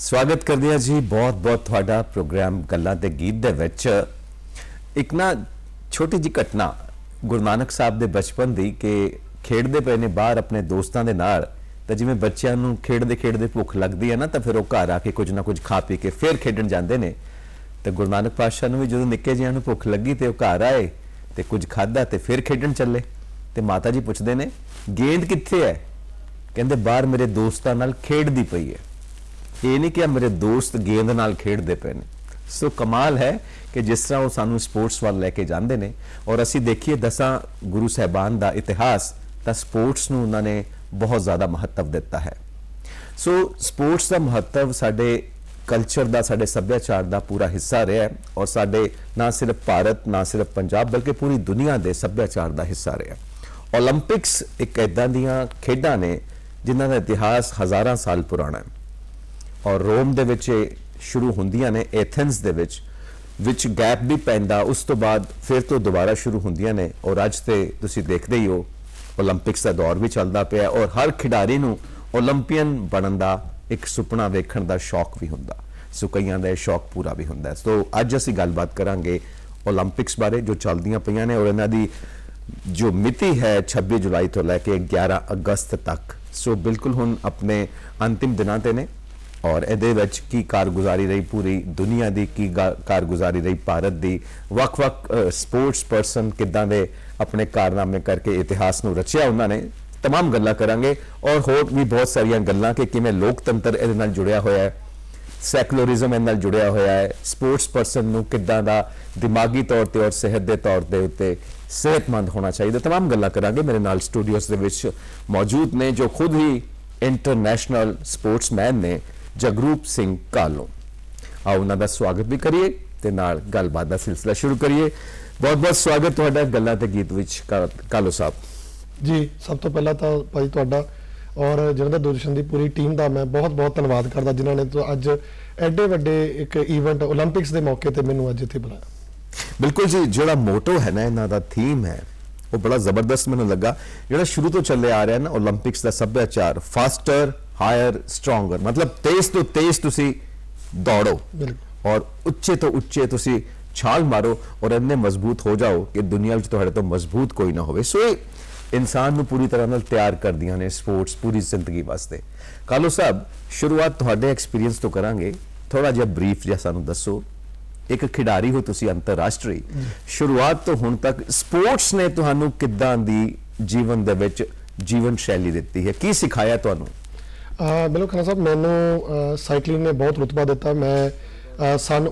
स्वागत करते हैं जी बहुत बहुत थोड़ा प्रोग्राम गल्लां ते गीत दे विच एक ना छोटी जी घटना गुरु नानक साहब दे बचपन दी कि खेडदे पे ने बाहर अपने दोस्तां दे नाल ते जिवें बच्चियां नूं खेडदे खेडदे भुख लगदी है ना तो फिर वो घर आके कुछ ना कुछ खा पी के फिर खेडण जांदे ने ते गुरु नानक पातशाह नूं भी जदों निक्के जिहियां नूं भुख लगी ते वो घर आए ते कुछ खादा ते फिर खेडण चले ते माता जी पुछदे ने गेंद कित्थे है कहंदे बाहर मेरे दोस्तां नाल खेडदी पई है। ये नहीं कि मेरे दोस्त गेंद नाल खेडते पे ने। सो कमाल है कि जिस तरह वो सानू स्पोर्ट्स वाल लैके जाते हैं और असी देखिए 10 गुरु साहबान का इतिहास तो स्पोर्ट्स नूं उन्होंने बहुत ज़्यादा महत्व दिता है। सो स्पोर्ट्स का महत्व साडे कल्चर का साडे सभ्याचार का पूरा हिस्सा रहा है और साडे ना सिर्फ भारत ना सिर्फ पंजाब बल्कि पूरी दुनिया के सभ्याचार का हिस्सा रहा। ओलंपिक्स एक इदां दियां खेडां ने जिन्हां दा इतिहास हज़ारां साल पुराना है और रोम दे विच शुरू होंदियां ने एथेंस दे विच गैप भी पैंदा उस तो बाद फिर तो दोबारा शुरू होंदियां ने और अज ते तुसी देखदे ही हो ओलंपिक्स का दौर भी चलदा पिया और हर खिडारी नूं ओलंपीयन बनन दा एक सुपना वेखण दा शौक भी हुंदा। सो कईयां दा शौक पूरा भी हुंदा। तो अज असी गलबात करांगे ओलंपिक्स बारे जो चलदियां पईयां ने और इन्हां दी जो मिति है 26 जुलाई तो लैके 11 अगस्त तक। सो बिल्कुल हुण अपने अंतिम दिनां ते ने और ਇਹਦੇ ਵਿੱਚ ਕੀ कारगुजारी रही पूरी दुनिया की की कारगुजारी रही भारत की वक्-वक् स्पोर्ट्स परसन किदां दे अपने कारनामे करके इतिहास नूं रचिया उन्होंने तमाम गल्लां करांगे और होर भी बहुत सारियां गल्लां कि किवें लोकतंत्र इहदे नाल जुड़िया होया है, सैकुलरिज्म इहदे नाल जुड़िया होया है, स्पोर्ट्स परसन नूं किदां दा दिमागी तौर ते और सेहत के तौर ते उत्ते सेहतमंद होना चाहिए। तमाम गल्लां करांगे। मेरे नाल स्टूडियोस दे विच मौजूद ने जो खुद ही इंटरनेशनल स्पोर्ट्समैन ने जगरूप सिंह कालों। आओ उन्हां दा स्वागत भी करिए ते नाल गलबात दा सिलसिला शुरू करिए। बहुत बहुत स्वागत तुहाडा गल्लां ते गीत विच कालो साहब जी। सब तो पहला तो भाई तुहाडा और जनता दूरदर्शन की पूरी टीम का मैं बहुत बहुत धन्यवाद करदा जिन्होंने तो अज एडे वड्डे एक ईवेंट ओलंपिक्स के मौके पर मैनूं अज इत्थे बुलाया। बिल्कुल जी। जिहड़ा मोटो है ना इन्हां दा थीम है वो बड़ा जबरदस्त मैनूं लगा जिहड़ा शुरू तो चले आ रहा है ना ओलंपिक्स का सभ्याचार फास्टर हायर स्ट्रोंगर मतलब तेज तो तेज तुसी दौड़ो और उच्चे तो उच्चे तुसी छाल मारो और इन्ने मजबूत हो जाओ कि दुनिया में तुहाडे तो मजबूत कोई ना होवे। सो इंसान नूं पूरी तरह नाल तैयार कर दियां ने स्पोर्ट्स पूरी जिंदगी वास्ते। कालो साहब शुरुआत तुहाडे एक्सपीरियंस तो करांगे, थोड़ा जिहा ब्रीफ जिहा सानूं दसो। एक खिडारी हो तुसी अंतरराष्ट्रीय, शुरुआत तो हुण तक स्पोर्ट्स ने तुहानूं किदां दी जीवन दे विच जीवन शैली दित्ती है, की सिखाया तुहानूं? बिल्कुल खाना साहब मैनू साइकलिंग ने बहुत रुतबा दिता। मैं सन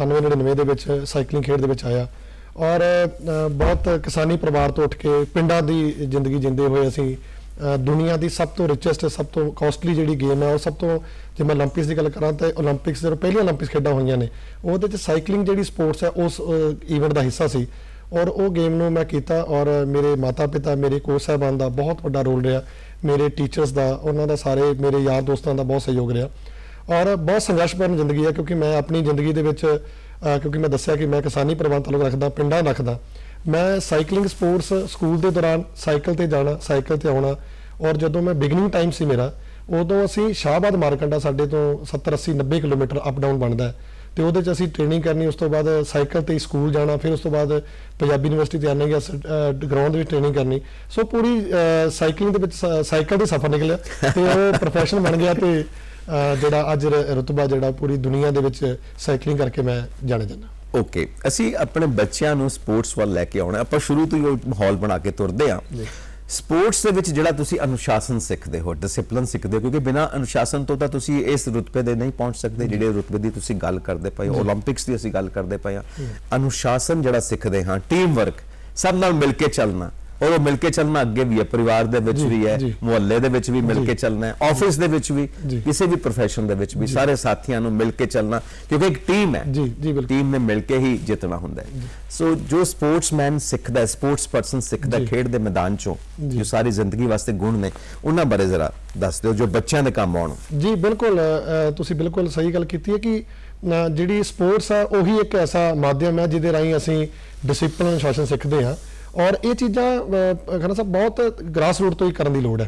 1998-99 साइकलिंग खेड दे विच आया और बहुत किसानी परिवार तो उठ के पिंडां दी जिंदगी जिंदे हुए असी दुनिया की सब तो रिचेस्ट सब तो कॉस्टली जी गेम है और सब तो जो मैं ओलंपिक्स की गल करा तो ओलंपिक्स जो पहली ओलंपिक्स खेडा हुई ने वो साइकलिंग जी स्पोर्ट्स है उस ईवेंट का हिस्सा सी और वो गेम नूं मैं कीता और मेरे माता पिता मेरे कोच साहबान का बहुत बड़ा रोल रहा, मेरे टीचर्स का उन्हों का सारे मेरे यार दोस्तों का बहुत सहयोग रहा और बहुत संघर्षपूर्ण जिंदगी है क्योंकि मैं अपनी जिंदगी के क्योंकि मैं दसिया कि मैं किसानी परिवार ताल्लुक रखदा पिंडां रखदा मैं साइकलिंग स्पोर्ट्स स्कूल के दौरान साइकिल ते जाना साइकिल ते आउणा और जदों मैं बिगनिंग टाइम सी मेरा उदों असीं शाहबाद मारकंडा साडे तो 70-80-90 किलोमीटर अप डाउन बनता है तो वो असीं ट्रेनिंग करनी उस तो बाद साइकिल ते स्कूल जाना फिर उस तो बाद पंजाबी यूनिवर्सिटी ते आने ग्राउंड में ट्रेनिंग करनी। सो पूरी साइकलिंग दे विच साइकिल का सफर निकलिया तो वो प्रोफैशन बन गया तो जिहड़ा अज रुतबा जिहड़ा पूरी दुनिया दे विच साइकलिंग करके मैं जाने जाना। ओके असी अपने बच्चों नूं स्पोर्ट्स वाल लैके आउणा आपां शुरू तो ही माहौल बना के तुरदे आ। स्पोर्ट्स दे विच जिहड़ा तुसी अनुशासन सीखदे हो डिसिपलिन सीखदे हो क्योंकि बिना अनुशासन तो तां तुसी इस रुतबे दे नहीं पहुंच सकदे जिहड़े रुतबे दी तुसी गल करदे पए हो ओलंपिक्स दी असी गल करदे पए हां। अनुशासन जिहड़ा सीखदे हां टीम वर्क सब नाल मिल के चलना और वो मिलके चलना अगे भी है परिवार दे विच भी है मुहल्ले दे विच भी मिलके चलना है ऑफिस दे विच भी किसी भी प्रोफेशन दे विच भी सारे साथियों नूं मिलके चलना क्योंकि एक टीम है टीम ने मिलके ही जितना हुंदा है। सो जो स्पोर्ट्समैन सीखदा है स्पोर्ट्स परसन सीखदा खेड दे मैदान चों जो सारी जिंदगी वास्ते गुण ने उन्हां बारे जरा दस दिओ जो बच्चों दे काम आउण। जी बिल्कुल तुसी बिल्कुल सही गल कीती है कि जिहड़ी स्पोर्ट्स है उही एक ऐसा माध्यम है जिहदे राहीं असीं डिसिपलिन अनुशासन सीखदे हां और ये चीज़ां खन्ना साहब बहुत ग्रास रूट तो ही करने की लोड़ है।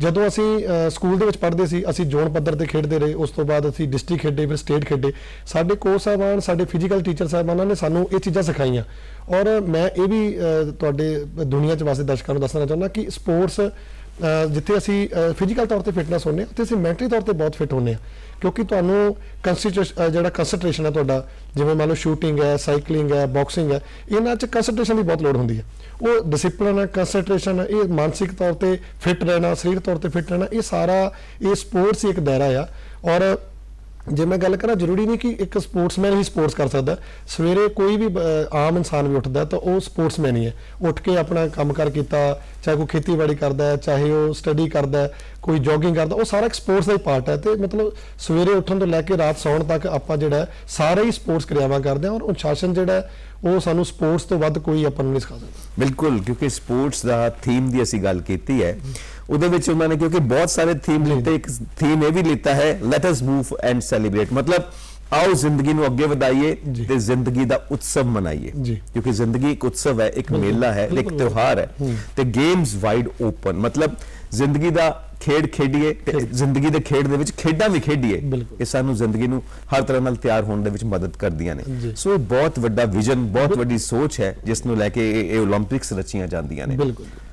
ਜਦੋਂ ਅਸੀਂ ਸਕੂਲ ਦੇ ਵਿੱਚ ਪੜ੍ਹਦੇ ਸੀ ਅਸੀਂ ਜ਼ੋਨ ਪੱਧਰ ਤੇ ਖੇਡਦੇ ਰਹੇ, ਉਸ ਤੋਂ ਬਾਅਦ ਅਸੀਂ ਡਿਸਟ੍ਰਿਕਟ ਖੇਡੇ, ਫਿਰ ਸਟੇਟ ਖੇਡੇ। ਸਾਡੇ ਕੋਚ ਸਾਹਿਬਾਨ, ਸਾਡੇ ਫਿਜ਼ੀਕਲ ਟੀਚਰ ਸਾਹਿਬਾਨਾਂ ਨੇ ਸਾਨੂੰ ਇਹ ਚੀਜ਼ਾਂ ਸਿਖਾਈਆਂ। ਔਰ ਮੈਂ ਇਹ ਵੀ ਤੁਹਾਡੇ ਦੁਨੀਆ 'ਚ ਵਾਸਤੇ ਦਰਸ਼ਕਾਂ ਨੂੰ ਦੱਸਣਾ ਚਾਹੁੰਦਾ ਕਿ ਸਪੋਰਟਸ ਜਿੱਥੇ ਅਸੀਂ ਫਿਜ਼ੀਕਲ ਤੌਰ ਤੇ ਫਿਟਨੈਸ ਹੁੰਦੇ ਹਾਂ, ਉੱਥੇ ਅਸੀਂ ਮੈਂਟਲੀ ਤੌਰ ਤੇ ਬਹੁਤ ਫਿਟ ਹੁੰਦੇ ਹਾਂ, ਕਿਉਂਕਿ ਤੁਹਾਨੂੰ ਜਿਹੜਾ ਕੰਸਨਟ੍ਰੇਸ਼ਨ ਹੈ ਤੁਹਾਡਾ, ਜਿਵੇਂ ਮੰਨ ਲਓ ਸ਼ੂਟਿੰਗ ਹੈ, ਸਾਈਕਲਿੰਗ ਹੈ, ਬਾਕਸਿੰਗ ਹੈ, ਇਹਨਾਂ 'ਚ ਕੰਸਨਟ੍ਰੇਸ਼ਨ ਦੀ ਬਹੁਤ ਲੋੜ ਹੁੰਦੀ ਹੈ। ਉਹ ਡਿਸਿਪਲਿਨ ਹੈ, ਕੰਸਨਟ੍ਰੇਸ਼ਨ ਹੈ, ਇਹ ਮਾਨਸਿਕ ਤੌਰ ਤੇ ਫਿਟ ਰਹਿਣਾ, ਸਰੀਰਕ ਤੌਰ ਤੇ ਫਿਟ ਰਹਿਣਾ, ਇਹ ਸਾਰਾ ਇਹ ਸਪੋਰਟਸ ਹੀ ਇੱਕ ਦਾਇਰਾ ਆ। ਔਰ ਜੇ ਮੈਂ ਗੱਲ ਕਰਾਂ, ਜ਼ਰੂਰੀ ਨਹੀਂ ਕਿ ਇੱਕ ਸਪੋਰਟਸਮੈਨ ਹੀ ਸਪੋਰਟਸ ਕਰ ਸਕਦਾ। ਸਵੇਰੇ ਕੋਈ ਵੀ ਆਮ ਇਨਸਾਨ ਵੀ ਉੱਠਦਾ ਤਾਂ ਉਹ ਸਪੋਰਟਸਮੈਨ ਹੀ ਹੈ। ਉੱਠ ਕੇ ਆਪਣਾ ਕੰਮਕਾਰ ਕੀਤਾ, ਚਾਹੇ ਕੋਈ ਖੇਤੀਬਾੜੀ ਕਰਦਾ ਹੈ, ਚਾਹੇ ਉਹ ਸਟੱਡੀ ਕਰਦਾ ਹੈ, ਕੋਈ ਜੋਗਿੰਗ ਕਰਦਾ, ਉਹ ਸਾਰਾ ਇੱਕ ਸਪੋਰਟਸ ਦਾ ਹੀ ਪਾਰਟ ਹੈ। ਤੇ ਮਤਲਬ ਸਵੇਰੇ ਉੱਠਣ ਤੋਂ ਲੈ ਕੇ ਰਾਤ ਸੌਣ ਤੱਕ ਆਪਾਂ ਜਿਹੜਾ ਸਾਰੇ ਹੀ ਸਪੋਰਟਸ ਕਿਰਿਆਵਾਂ ਕਰਦੇ ਹਾਂ। ਔਰ ਅਨੁਸ਼ਾਸਨ ਜਿਹੜਾ ਉਹ ਸਾਨੂੰ ਸਪੋਰਟਸ ਤੋਂ ਵੱਧ ਕੋਈ ਆਪਾਂ ਨੂੰ ਨਹੀਂ ਸਿਖਾ ਸਕਦਾ। ਬਿਲਕੁਲ, ਕਿਉਂਕਿ ਸਪੋਰਟਸ ਦਾ ਥੀਮ ਦੀ ਅਸੀਂ ਗੱਲ ਕੀਤੀ ਹੈ, ਉਹਦੇ ਵਿੱਚ ਉਹਨਾਂ ਨੇ ਕਿਉਂਕਿ ਬਹੁਤ ਸਾਰੇ ਥੀਮ ਲਿੱਤੇ, ਇੱਕ ਥੀਮ ਇਹ ਵੀ ਲਿੱਤਾ ਹੈ, let us move and celebrate, ਮਤਲਬ आओ जिंदगी ਨੂੰ ਅੱਗੇ ਵਧਾਈਏ ਤੇ ਜ਼ਿੰਦਗੀ ਦਾ ਉਤਸਵ ਮਨਾਈਏ, ਕਿਉਂਕਿ ਜ਼ਿੰਦਗੀ ਇੱਕ ਉਤਸਵ ਹੈ, ਇੱਕ ਮੇਲਾ ਹੈ, ਇੱਕ ਤਿਉਹਾਰ ਹੈ। ਤੇ ਗੇਮਸ ਵਾਈਡ ਓਪਨ, ਮਤਲਬ ਜ਼ਿੰਦਗੀ ਦਾ ਖੇਡ ਖੇਡੀਏ ਤੇ ਜ਼ਿੰਦਗੀ ਦੇ ਖੇਡ ਦੇ ਵਿੱਚ ਖੇਡਾਂ ਵੀ ਖੇਡੀਏ। ਇਹ ਸਾਨੂੰ ਜ਼ਿੰਦਗੀ ਨੂੰ ਹਰ ਤਰ੍ਹਾਂ ਨਾਲ ਤਿਆਰ ਹੋਣ ਦੇ ਵਿੱਚ ਮਦਦ ਕਰਦੀਆਂ ਨੇ। ਸੋ ਇਹ ਬਹੁਤ ਵੱਡਾ ਵਿਜ਼ਨ, ਬਹੁਤ ਵੱਡੀ ਸੋਚ ਹੈ ਜਿਸ ਨੂੰ ਲੈ ਕੇ ਇਹ 올림픽ਸ ਰਚੀਆਂ ਜਾਂਦੀਆਂ ਨੇ।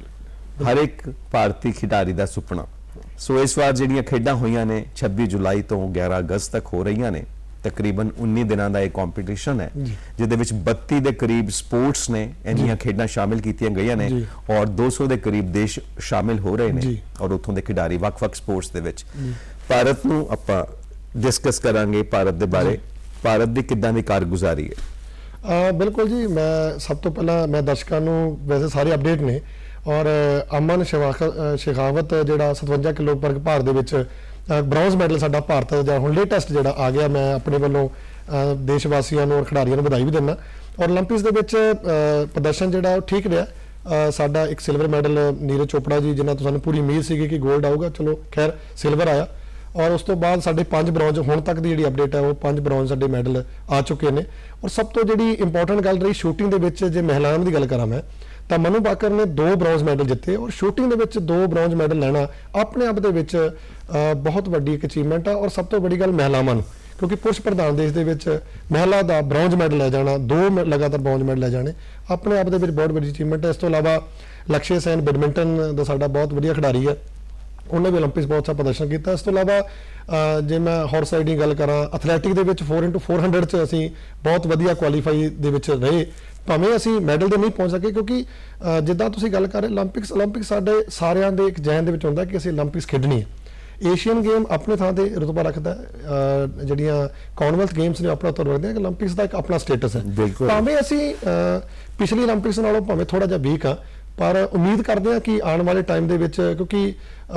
ਹਰ ਇੱਕ ਭਾਰਤੀ ਖਿਡਾਰੀ ਦਾ ਸੁਪਨਾ। ਸੋ ਇਸ ਵਾਰ ਜਿਹੜੀਆਂ ਖੇਡਾਂ ਹੋਈਆਂ ਨੇ 26 ਜੁਲਾਈ ਤੋਂ 11 ਅਗਸਤ ਤੱਕ ਹੋ ਰਹੀਆਂ ਨੇ, ਤਕਰੀਬਨ 19 ਦਿਨਾਂ ਦਾ ਇਹ ਕੰਪੀਟੀਸ਼ਨ ਹੈ, ਜਿਹਦੇ ਵਿੱਚ 32 ਦੇ ਕਰੀਬ ਸਪੋਰਟਸ ਨੇ ਇੰਨੀਆਂ ਖੇਡਾਂ ਸ਼ਾਮਿਲ ਕੀਤੀਆਂ ਗਈਆਂ ਨੇ, ਔਰ 200 ਦੇ ਕਰੀਬ ਦੇਸ਼ ਸ਼ਾਮਿਲ ਹੋ ਰਹੇ ਨੇ, ਔਰ ਉੱਥੋਂ ਦੇ ਖਿਡਾਰੀ ਵੱਖ-ਵੱਖ ਸਪੋਰਟਸ ਦੇ ਵਿੱਚ। ਭਾਰਤ ਨੂੰ ਆਪਾਂ ਡਿਸਕਸ ਕਰਾਂਗੇ, ਭਾਰਤ ਦੇ ਬਾਰੇ, ਭਾਰਤ ਦੀ ਕਿੱਦਾਂ ਦੀ ਕਾਰਗੁਜ਼ਾਰੀ ਹੈ। ਬਿਲਕੁਲ ਜੀ, ਮੈਂ ਸਭ ਤੋਂ ਪਹਿਲਾਂ ਮੈਂ ਦਰਸ਼ਕਾਂ ਨੂੰ ਵੈਸੇ ਸਾਰੇ ਅਪਡੇਟ ਨੇ, ਔਰ ਅਮਨ ਸ਼ੇਖਾਵਤ ਜਿਹੜਾ 57 ਕਿਲੋ ਵਰਗ ਭਾਰ ਦੇ ਵਿੱਚ ਬ੍ਰੌਂਜ਼ ਮੈਡਲ ਸਾਡਾ ਭਾਰਤ ਦਾ ਹੁਣ ਲੇਟੈਸਟ ਜਿਹੜਾ ਆ ਗਿਆ, ਮੈਂ ਆਪਣੇ ਵੱਲੋਂ ਦੇਸ਼ ਵਾਸੀਆਂ ਨੂੰ ਔਰ ਖਿਡਾਰੀਆਂ ਨੂੰ ਵਧਾਈ ਵੀ ਦਿੰਦਾ। ਔਰ 올림픽ਸ ਦੇ ਵਿੱਚ ਪ੍ਰਦਰਸ਼ਨ ਜਿਹੜਾ ਉਹ ਠੀਕ ਰਿਹਾ। ਸਾਡਾ ਇੱਕ ਸਿਲਵਰ ਮੈਡਲ ਨੀਰਜ ਚੋਪੜਾ ਜੀ, ਜਿਨ੍ਹਾਂ ਤੋਂ ਸਾਨੂੰ ਪੂਰੀ ਉਮੀਦ ਸੀਗੀ ਕਿ 골ਡ ਆਊਗਾ, ਚਲੋ ਖੈਰ ਸਿਲਵਰ ਆਇਆ। ਔਰ ਉਸ ਤੋਂ ਬਾਅਦ ਸਾਡੇ 5 ਬ੍ਰੌਂਜ਼, ਹੁਣ ਤੱਕ ਦੀ ਜਿਹੜੀ ਅਪਡੇਟ ਹੈ ਉਹ 5 ਬ੍ਰੌਂਜ਼ ਸਾਡੇ ਮੈਡਲ ਆ ਚੁੱਕੇ ਨੇ। ਔਰ ਸਭ ਤੋਂ ਜਿਹੜੀ ਇੰਪੋਰਟੈਂਟ ਗੱਲ ਰਹੀ ਸ਼ੂਟਿੰਗ ਦੇ ਵਿੱਚ, ਜੇ ਮਹਿਲਾਵਾਂ ਦੀ ਗੱਲ ਕਰਾਂ ਮੈਂ, ਤਾਂ ਮਨੂ ਬਾਕਰ ਨੇ 2 ਬ੍ਰੌਂਜ਼ ਮੈਡਲ ਜਿੱਤੇ। ਔਰ ਸ਼ੂਟਿੰਗ ਦੇ ਵਿੱਚ 2 ਬ੍ਰੌਂਜ਼ ਮੈਡਲ ਲੈਣਾ ਆਪਣੇ ਆਪ ਦੇ ਵਿੱਚ ਬਹੁਤ ਵੱਡੀ ਇੱਕ ਅਚੀਵਮੈਂਟ ਆ। ਔਰ ਸਭ ਤੋਂ ਵੱਡੀ ਗੱਲ ਮਹਿਲਾਵਾਂ ਨੂੰ, ਕਿਉਂਕਿ ਪੁਰਸ਼ ਪ੍ਰਧਾਨ ਦੇਸ਼ ਦੇ ਵਿੱਚ ਮਹਿਲਾ ਦਾ ਬ੍ਰੌਂਜ਼ ਮੈਡਲ ਲੈ ਜਾਣਾ, 2 ਲਗਾਤਾਰ ਬ੍ਰੌਂਜ਼ ਮੈਡਲ ਲੈ ਜਾਣੇ, ਆਪਣੇ ਆਪ ਦੇ ਵਿੱਚ ਬਹੁਤ ਵੱਡੀ ਅਚੀਵਮੈਂਟ ਹੈ। ਇਸ ਤੋਂ ਇਲਾਵਾ ਲਕਸ਼ੇ ਸੈਨ ਬੈਡਮਿੰਟਨ ਦਾ ਸਾਡਾ ਬਹੁਤ ਵਧੀਆ ਖਿਡਾਰੀ ਹੈ, ਉਹਨੇ ਵੀ 올림픽ਸ ਬਹੁਤ ਅੱਛਾ ਪ੍ਰਦਰਸ਼ਨ ਕੀਤਾ। ਇਸ ਤੋਂ ਇਲਾਵਾ ਜੇ ਮੈਂ ਹਾਰਸ ਰਾਈਡਿੰਗ ਦੀ ਗੱਲ ਕਰਾਂ, ਐਥਲੈਟਿਕ ਦੇ ਵਿੱਚ 4x400 'ਚ ਅਸੀਂ ਬਹੁਤ ਵਧੀਆ ਕੁਆਲੀਫਾਈ ਦੇ ਵਿੱਚ ਰਹੇ, ਭਾਵੇਂ ਅਸੀਂ ਮੈਡਲ ਤੇ ਨਹੀਂ ਪਹੁੰਚ ਸਕੇ, ਕਿਉਂਕਿ ਜਿੱਦਾਂ ਤੁਸੀਂ ਗੱਲ ਕਰ ਰਹੇ 올림픽ਸ ਸਾਡੇ ਸਾਰਿਆਂ ਦੇ ਇੱਕ ਜਹਿਨ ਦੇ ਵਿੱਚ ਹੁੰਦਾ ਕਿ ਅਸੀਂ 올림픽ਸ ਖੇਡਣੀ ਹੈ। ਏਸ਼ੀਅਨ ਗੇਮ ਆਪਣੇ ਥਾਂ ਤੇ ਰੁਤਬਾ ਰੱਖਦਾ, ਜਿਹੜੀਆਂ ਕਾਮਨਵੈਲਥ ਗੇਮਸ ਨੇ ਆਪਣਾ ਤੌਰ ਰੱਖਦੇ ਆ, ਕਿ 올림픽ਸ ਦਾ ਇੱਕ ਆਪਣਾ ਸਟੇਟਸ ਹੈ। ਭਾਵੇਂ ਅਸੀਂ ਪਿਛਲੀ 올림픽ਸ ਨਾਲੋਂ ਭਾਵੇਂ ਥੋੜਾ ਜਿਹਾ ਵੀਕ ਆ, ਪਰ ਉਮੀਦ ਕਰਦੇ ਹਾਂ ਕਿ ਆਉਣ ਵਾਲੇ ਟਾਈਮ ਦੇ ਵਿੱਚ, ਕਿਉਂਕਿ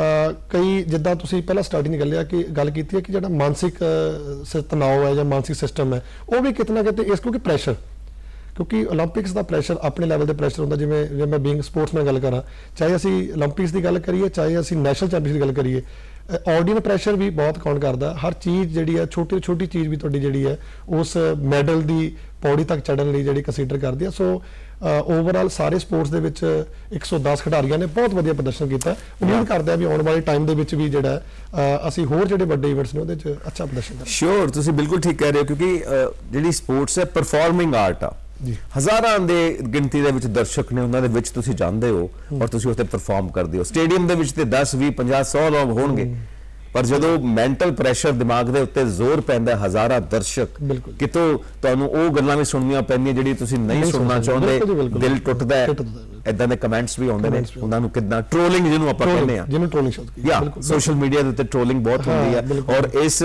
ਕਈ ਜਿੱਦਾਂ ਤੁਸੀਂ ਪਹਿਲਾਂ ਸਟਾਰਟਿੰਗ ਗੱਲ ਕੀਤੀ ਹੈ ਕਿ ਜਿਹੜਾ ਮਾਨਸਿਕ ਤਣਾਅ ਹੈ ਜਾਂ ਮਾਨਸਿਕ ਸਿਸਟਮ ਹੈ, ਉਹ ਵੀ ਕਿਤੇ ਨਾ ਕਿਤੇ ਕਿਉਂਕਿ ਪ੍ਰੈਸ਼ਰ, ਕਿਉਂਕਿ 올림픽ਸ ਦਾ ਪ੍ਰੈਸ਼ਰ ਆਪਣੇ ਲੈਵਲ ਤੇ ਪ੍ਰੈਸ਼ਰ ਹੁੰਦਾ। ਜਿਵੇਂ ਜੇ ਮੈਂ ਬੀਇੰਗ ਸਪੋਰਟਸਮੈਨ ਗੱਲ ਕਰਾਂ, ਚਾਹੇ ਅਸੀਂ 올림픽ਸ ਦੀ ਗੱਲ ਕਰੀਏ, ਚਾਹੇ ਅਸੀਂ ਨੈਸ਼ਨਲ ਚੈਂਪੀਅਨਸ਼ਿਪ ਦੀ ਗੱਲ ਕਰੀਏ, ਆਡੀਅੰਸ ਪ੍ਰੈਸ਼ਰ ਵੀ ਬਹੁਤ ਕਾਊਂਟ ਕਰਦਾ। ਹਰ ਚੀਜ਼ ਜਿਹੜੀ ਹੈ, ਛੋਟੀ ਚੀਜ਼ ਵੀ ਤੁਹਾਡੀ ਜਿਹੜੀ ਹੈ ਉਸ ਮੈਡਲ ਦੀ ਪੌੜੀ ਤੱਕ ਚੜ੍ਹਨ ਲਈ ਜਿਹੜੀ ਕੰਸੀਡਰ ਕਰਦੀ ਹੈ। ਸੋ ਓਵਰਆਲ ਸਾਰੇ ਸਪੋਰਟਸ ਦੇ ਵਿੱਚ 110 ਖਿਡਾਰੀਆਂ ਨੇ ਬਹੁਤ ਵਧੀਆ ਪ੍ਰਦਰਸ਼ਨ ਕੀਤਾ। ਉਮੀਦ ਕਰਦੇ ਆ ਵੀ ਆਉਣ ਵਾਲੇ ਟਾਈਮ ਦੇ ਵਿੱਚ ਵੀ ਜਿਹੜਾ ਅਸੀਂ ਹੋਰ ਜਿਹੜੇ ਵੱਡੇ ਇਵੈਂਟਸ ਨੇ ਉਹਦੇ 'ਚ ਅੱਛਾ ਪ੍ਰਦਰਸ਼ਨ ਕਰਾਂਗੇ। ਸ਼ੋਰ, ਤੁਸੀਂ ਬਿਲਕੁਲ ਠੀਕ ਕਹਿ ਰਹੇ ਹੋ, ਕਿਉਂਕਿ ਜਿਹੜੀ ਸਪੋਰਟਸ ਹੈ ਪਰਫਾਰਮਿੰਗ ਆਰਟ ਆ। ਹਜ਼ਾਰਾਂ ਦੇ ਗਿਣਤੀ ਦੇ ਵਿੱਚ ਦਰਸ਼ਕ ਨੇ, ਉਹਨਾਂ ਦੇ ਵਿੱਚ ਤੁਸੀਂ ਜਾਂਦੇ ਹੋ ਔਰ ਤੁਸੀਂ ਉੱਥੇ ਪਰਫਾਰਮ ਕਰਦੇ ਹੋ। ਸਟੇਡੀਅਮ ਦੇ ਵਿੱਚ ਤੇ 10, 20, 50, 100 ਲੋਕ ਹੋਣਗੇ, ਪਰ ਜਦੋਂ ਮੈਂਟਲ ਪ੍ਰੈਸ਼ਰ ਦਿਮਾਗ ਦੇ ਉੱਤੇ ਜ਼ੋਰ ਪੈਂਦਾ, ਹਜ਼ਾਰਾਂ ਦਰਸ਼ਕ, ਕਿਤੋਂ ਤੁਹਾਨੂੰ ਉਹ ਗੱਲਾਂ ਵੀ ਸੁਣਨੀਆਂ ਪੈਂਦੀਆਂ ਜਿਹੜੀ ਤੁਸੀਂ ਨਹੀਂ ਸੁਣਨਾ ਚਾਹੁੰਦੇ, ਦਿਲ ਟੁੱਟਦਾ ਹੈ। ਇਦਾਂ ਦੇ ਕਮੈਂਟਸ ਵੀ ਆਉਂਦੇ ਨੇ, ਉਹਨਾਂ ਨੂੰ ਕਿੱਦਾਂ ਟ੍ਰੋਲਿੰਗ ਜਿਹਨੂੰ ਆਪਾਂ ਕਹਿੰਦੇ ਆ, ਜਿਹਨੂੰ ਟ੍ਰੋਲਿੰਗ ਸ਼ਬਦ, ਸੋਸ਼ਲ ਮੀਡੀਆ ਦੇ ਉੱਤੇ ਟ੍ਰੋਲਿੰਗ ਬਹੁਤ ਹੁੰਦੀ ਹੈ। ਔਰ ਇਸ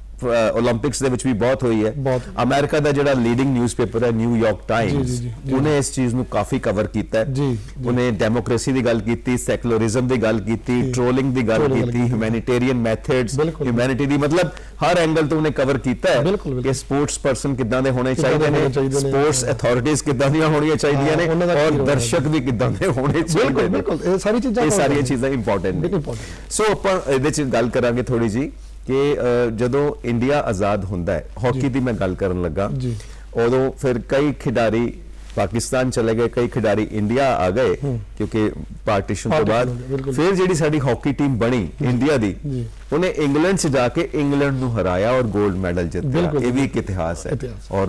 올림픽ਸ ਦੇ ਵਿੱਚ ਵੀ ਬਹੁਤ ਹੋਈ ਹੈ। ਅਮਰੀਕਾ ਦਾ ਜਿਹੜਾ ਲੀਡਿੰਗ ਨਿਊਜ਼ਪੇਪਰ ਹੈ ਨਿਊਯਾਰਕ ਟਾਈਮਸ, ਉਹਨੇ ਇਸ ਚੀਜ਼ ਨੂੰ ਕਾਫੀ ਕਵਰ ਕੀਤਾ ਹੈ। ਉਹਨੇ ਡੈਮੋਕ੍ਰੇਸੀ ਦੀ ਗੱਲ ਕੀਤੀ, ਸੈਕੂਲਰਿਜ਼ਮ ਦੀ ਗੱਲ ਕੀਤੀ, ਟ੍ਰੋਲਿੰਗ ਦੀ ਗੱਲ ਕੀਤੀ, ਹਿਊਮੈਨਿਟੇਰੀਅਨ ਮੈਥਡਸ, ਹਿਊਮੈਨਿਟੀ ਦੀ, ਮਤਲਬ ਹਰ ਐਂਗਲ ਤੋਂ ਉਹਨੇ ਕਵਰ ਕੀਤਾ ਹੈ ਕਿ ਸਪੋਰਟਸ ਪਰਸਨ ਕਿੱਦਾਂ ਦੇ ਹੋਣੇ ਚਾਹੀਦੇ ਨੇ, ਸਪੋਰਟਸ ਅਥਾਰਟੀਜ਼ ਕਿੱਦਾਂ ਦੀਆਂ ਹੋਣੀਆਂ ਚਾਹੀਦੀਆਂ ਨੇ, ਔਰ ਦਰਸ਼ਕ ਵੀ ਕਿੱਦਾਂ ਦੇ ਹੋਣੇ ਚਾਹੀਦੇ ਨੇ। ਇਹ ਸਾਰੀਆਂ ਚੀਜ਼ਾਂ ਇੰਪੋਰਟੈਂਟ ਨੇ। ਸੋ ਆਪਾਂ ਇਹਦੇ 'ਚ ਗੱਲ ਕਰਾਂਗੇ ਥੋੜੀ ਜੀ ਕਿ ਜਦੋਂ ਇੰਡੀਆ ਆਜ਼ਾਦ ਹੁੰਦਾ ਹੈ, ਹਾਕੀ ਦੀ ਮੈਂ ਗੱਲ ਕਰਨ ਲੱਗਾ, ਉਦੋਂ ਫਿਰ ਕਈ ਖਿਡਾਰੀ पाकिस्तान चले गए, कई खिडारी इंडिया आ गए क्योंकि पार्टीशन तो बाद फिर जिहड़ी साडी हॉकी टीम बनी इंडिया दी उन्हें इंग्लैंड से जाके इंग्लैंड नूं हराया और गोल्ड मैडल जितया। ये भी एक इतिहास है। और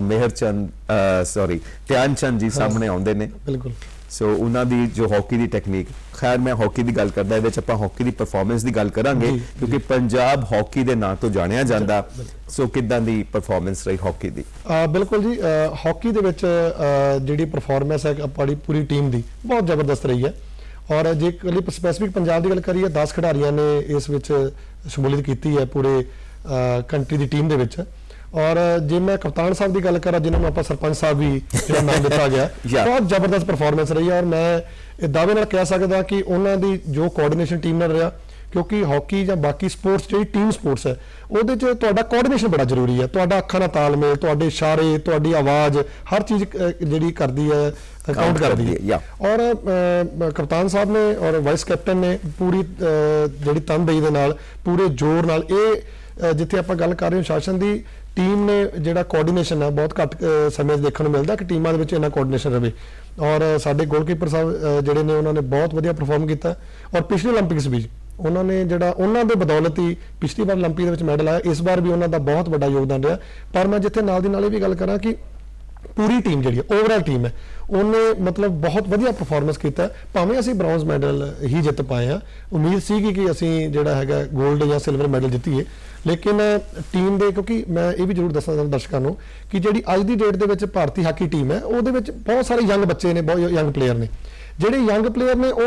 ध्यानचंद जी सामने आउंदे ने। बिल्कुल। सो उन्हां दी जो हॉकी दी टेक्निक, खैर मैं हॉकी की गल करदा, इहदे च आपां हॉकी दी परफॉर्मेंस की गल करांगे क्योंकि पंजाब हॉकी के नाम तो जानिया जांदा। सो किदां दी परफॉर्मेंस रही हॉकी दी? बिल्कुल जी, हॉकी दे विच जिहड़ी परफॉर्मेंस है अपनी पूरी टीम की बहुत जबरदस्त रही है। और जे कली स्पैसिफिक पंजाब की गल करिए 10 खिडारियों ने इस विच शमूलियत की है पूरे कंट्री की टीम दे विच। और जे मैं कप्तान साहब की गल करा जिन्होंने आप सरपंच साहब भी जो नाम दिता गया बहुत जबरदस्त परफॉर्मेंस रही है। और मैं दावे नाल कह सकदा कि उन्हों की जो कोआर्डीनेशन टीम नाल रहा, क्योंकि हॉकी या बाकी स्पोर्ट्स जी टीम स्पोर्ट्स है वो कोआर्डीनेशन बड़ा जरूरी है। अखां नाल तालमेल, तुहाडे इशारे, तुहाडी आवाज़, हर चीज़ जिहड़ी करदी है काउंट करदी है। और कप्तान साहब ने और वाइस कैप्टन ने पूरी जिहड़ी तनदेही दे नाल पूरे जोर नाल जिथे आपां गल कर रहे हो शासन की टीम ने जिहड़ा कोआर्डीनेशन है बहुत घट समय देखने को मिलता कि टीमां दे विच इन्ना कोआर्डीनेशन रहे। और साडे गोलकीपर साहब जिहड़े ने उन्होंने बहुत वधिया परफॉर्म किया। और पिछले ओलंपिक्स भी उन्होंने जिहड़ा उन्हां दे बदौलत ही पिछली बार ओलंपिक दे विच मैडल आया, इस बार भी उन्हां दा बहुत वड्डा योगदान रहा। पर मैं जिथे नाल दी नाल भी गल करा कि पूरी टीम जी ओवरऑल टीम है उन्हें मतलब बहुत वधिया परफॉर्मेंस किया। भावें असीं ब्रॉन्ज मैडल ही जित पाए हैं, उम्मीद सी कि असीं जिहड़ा हैगा गोल्ड या सिल्वर मैडल जितीए, लेकिन टीम दे क्योंकि मैं ये भी जरूर दसना दर्शकों को कि जिहड़ी अज की डेट दे भारतीय हाकी टीम है वो बहुत सारे यंग बच्चे ने, बहुत यंग प्लेयर ने। जिहड़े यंग प्लेयर ने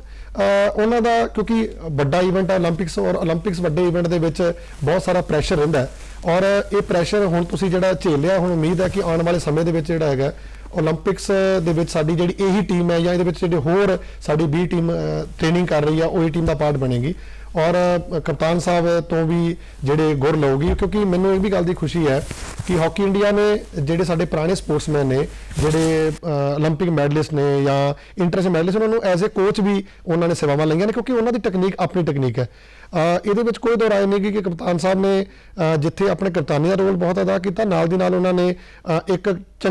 उन्हों का क्योंकि बड़ा इवेंट है ओलंपिक्स, और ओलंपिक्स बड़े इवेंट के बहुत सारा प्रैशर रहिंदा है। और ये प्रैशर हुण तुसीं जिहड़ा झेलिया, हुण उम्मीद है कि आने वाले समय दे विच जिहड़ा हैगा ओलंपिक्स दे विच साडी जिहड़ी यही टीम है या इहदे विच जिहड़े होर साडी 20 टीम ट्रेनिंग कर रही है वही टीम का पार्ट बनेगी। और कप्तान साहब तो भी जिहड़े गुर लऊगी, क्योंकि मैनूं ये भी गल दी खुशी है कि हॉकी इंडिया ने जिहड़े साडे पुराने स्पोर्ट्समैन ने जिहड़े ओलंपिक मैडलिस्ट ने या इंटरनेशनल मैडलिस्ट उन्होंने एज ए कोच भी उन्होंने सेवावां लईआं ने, क्योंकि उन्होंने टेक्निक अपनी टेक्निक है। ਇਹਦੇ ਵਿੱਚ कोई दो राय नहीं कि कप्तान साहब ने जिथे अपने कप्तानी का रोल बहुत अदा किया, नाल दी नाल उन्होंने एक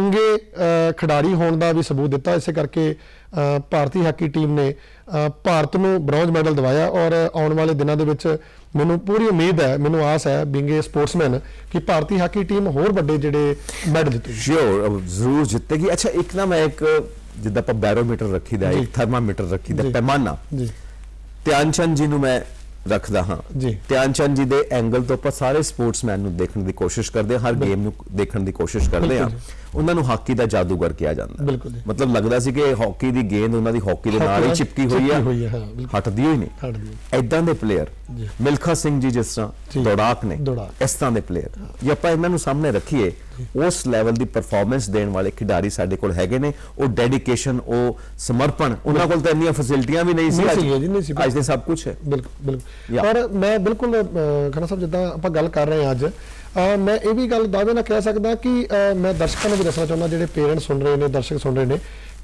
चंगे खिडारी होने का भी सबूत दिता। इस करके भारतीय हाकी टीम ने भारत को ब्रॉन्ज मैडल दिवाया। और आने वाले दिनों के मैनूं पूरी उम्मीद है, मैनूं आस है बीइंग ए स्पोर्ट्समैन कि भारतीय हाकी टीम होर बड़े जिहड़े मैडल जितेगी। श्योर जरूर जितेगी। अच्छा, एक ना मैं एक जिद्दां आपां बैरोमीटर रखीदा, एक थर्मामीटर रखीदा, पैमाना ध्यानचंद जी नूं मैं रखदा हाँ जी। ध्यानचंद जी दे एंगल तो आपां सारे स्पोर्ट्समैन नूं देखने की कोशिश करते हैं, हर गेम नूं देखने की कोशिश करते हैं। उन्हां नूं हाकी दा जादूगर किया जाता, मतलब लगदा सी कि हॉकी दी गेंद उन्हां दी हॉकी दे नाल ही चिपकी हुई है, हटदी ही नहीं। इदां दे प्लेयर मिल्खा सिंह जी जिस तरह दौड़ाक ने, इस तरह के प्लेयर जे आपां इन्हां नूं सामने रखीए उस लैवल की परफॉर्मेंस देने वाले खिडारी साडे कोल हैगे ने। वो डेडिकेशन, वो समर्पण, उन्हां कोल तां इन्नियां फैसिलिटियां भी नहीं सी, अज ते सब कुछ है। बिल्कुल बिल्कुल। और मैं बिल्कुल खन्ना साहब जिद्दां आपां गल कर रहे हैं अज, मैं ये भी गल दावे नाल कह सकदा कि मैं दर्शकों को भी दसना चाहुंदा जिहड़े पेरेंट्स सुन रहे हैं, दर्शक सुन रहे हैं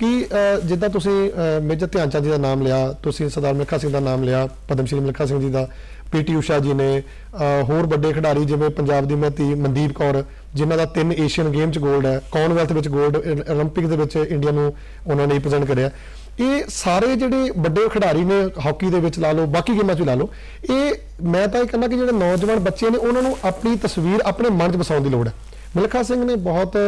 कि जिद्दां तुसीं मेजर ध्यानचंद जी का नाम लिया, तुसीं सरदार मिल्खा सिंह का नाम लिया, पद्मश्री मिल्खा सिंह जी का, पीटी उषा जी ने, होर बड़े खिडारी जिवें पंजाब की महती मनदीप कौर जिन्हां दा 3 एशियन गेम च गोल्ड है, कॉमनवैल्थ विच गोल्ड, ओलंपिक दे विच इंडिया नूं उन्होंने रिप्रजेंट करिया। ये सारे जिहड़े बड़े खिडारी ने हॉकी दे विच ला लो, बाकी गेमां च ला लो, ये मैं तां कहना कि जिहड़े नौजवान बच्चे ने उन्होंने अपनी तस्वीर अपने मन च बसाउण दी लोड़ है। मिल्खा सिंह ने बहुत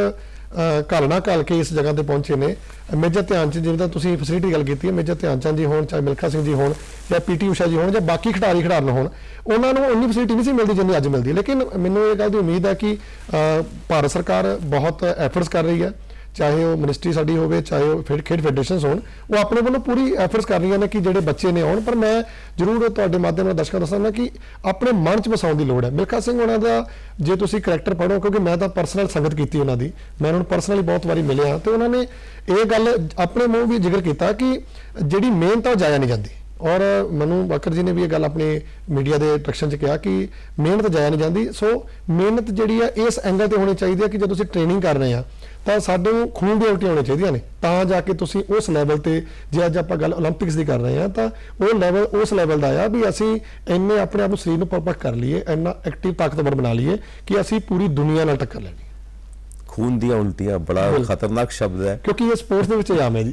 घालना घाल के इस जगह पर पहुंचे ने। मेजर ध्यानचंद जिवें तुसीं फैसिलिटी गल कीती है, मेजर ध्यानचंद जी होण, चाहे मिल्खा सिंह जी होण या पीटी उषा जी होण या बाकी खिडारी होण, उन्होंने उन्नी फैसिलिटी नहीं सी मिलती जिन्नी अज मिलती। लेकिन मैनूं ये गल दी उम्मीद है कि भारत सरकार बहुत एफर्ट्स कर रही है, चाहे वो मिनिस्ट्री साडी होवे, चाहे वो खेड फेडरेशन होण, वो अपने वालों पूरी एफर्ट्स कर रही हैं कि जिहड़े बच्चे ने आउण। पर मैं जरूर तुहाडे माध्यम नाल दर्शकां नूं दस्सना कि अपने मन च बसाउण दी लोड़ है। मिल्खा सिंह होणां दा जे तुसीं करैक्टर पढ़ो, क्योंकि मैं तां पर्सनल संगत कीती उन्हां दी, मैं उन्हां नूं पर्सनली बहुत वारी मिलिया, तो उन्होंने ये गल अपने मूँह भी जिक्र किया कि जिहड़ी मेहनत है जाया नहीं जाती। और मनु बकर जी ने भी ये गल अपने मीडिया के इंटरैक्शन च कहा कि मेहनत जाया नहीं जाती। सो मेहनत जिहड़ी है इस एंगल पर होनी चाहिए है कि जो तुसीं ट्रेनिंग कर रहे हैं तो साडे खून दी उल्टियां होनी चाहिए ने, तां जाके तुसीं उस लैवल ते जे अज आपां गल ओलंपिक्स की कर रहे हैं तो वो लैवल उस लैवल का आ भी असीं इन्ने अपने आप शरीर नूं परफेक्ट कर लीए, इन्ना एक्टिव ताकतवर बना लीए कि असीं पूरी दुनिया नाल टक्कर लैणी। खून ਦੀਆਂ ਉਲਟੀਆਂ ਬੜਾ ਖਤਰਨਾਕ ਸ਼ਬਦ ਹੈ ਕਿਉਂਕਿ ਇਹ ਸਪੋਰਟਸ ਦੇ ਵਿੱਚ ਆਮ ਹੈ ਜੀ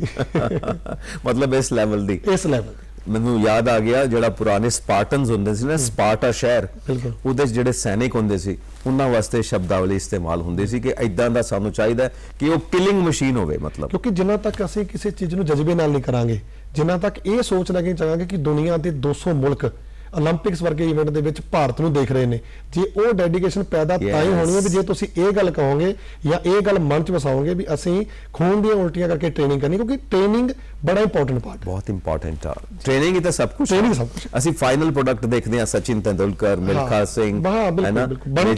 ਮਤਲਬ ਇਸ ਲੈਵਲ ਦੀ ਮੈਨੂੰ ਯਾਦ ਆ ਗਿਆ ਜਿਹੜਾ ਪੁਰਾਣੇ ਸਪਾਰਟਨਸ ਹੁੰਦੇ ਸੀ ਨਾ ਸਪਾਰਟਾ ਸ਼ਹਿਰ ਉਹਦੇ ਜਿਹੜੇ ਸੈਨਿਕ ਹੁੰਦੇ ਸੀ ਉਹਨਾਂ ਵਾਸਤੇ ਸ਼ਬਦਾਵਲੀ ਇਸਤੇਮਾਲ ਹੁੰਦੀ ਸੀ ਕਿ ਇਦਾਂ ਦਾ ਸਾਨੂੰ ਚਾਹੀਦਾ ਕਿ ਉਹ ਕਿਲਿੰਗ ਮਸ਼ੀਨ ਹੋਵੇ ਮਤਲਬ ਕਿਉਂਕਿ ਜਿੰਨਾ ਤੱਕ ਅਸੀਂ ਕਿਸੇ ਚੀਜ਼ ਨੂੰ ਜਜ਼ਬੇ ਨਾਲ ਨਹੀਂ ਕਰਾਂਗੇ ਜਿੰਨਾ ਤੱਕ ਇਹ ਸੋਚ ਲੈ ਕੇ ਚੱਲਾਂਗੇ ਕਿ ਦੁਨੀਆ ਦੇ 200 ਮੁਲਕ ओलंपिक्स वर्गे इवेंट दे विच भारत नूं देख रहे हैं जे वो डेडिकेशन पैदा ताई होनी है भी जे तुसीं ये गल कहोगे या ये गल मन च वसाओगे भी असीं खून दी उल्टियां करके ट्रेनिंग करनी क्योंकि ट्रेनिंग बड़ा इंपॉर्टेंट पार्ट बहुत इंपॉर्टेंट है ट्रेनिंग ही तो सब कुछ असीं फाइनल प्रोडक्ट देखते हैं सचिन तेंदुलकर मिल्खा सिंह है ना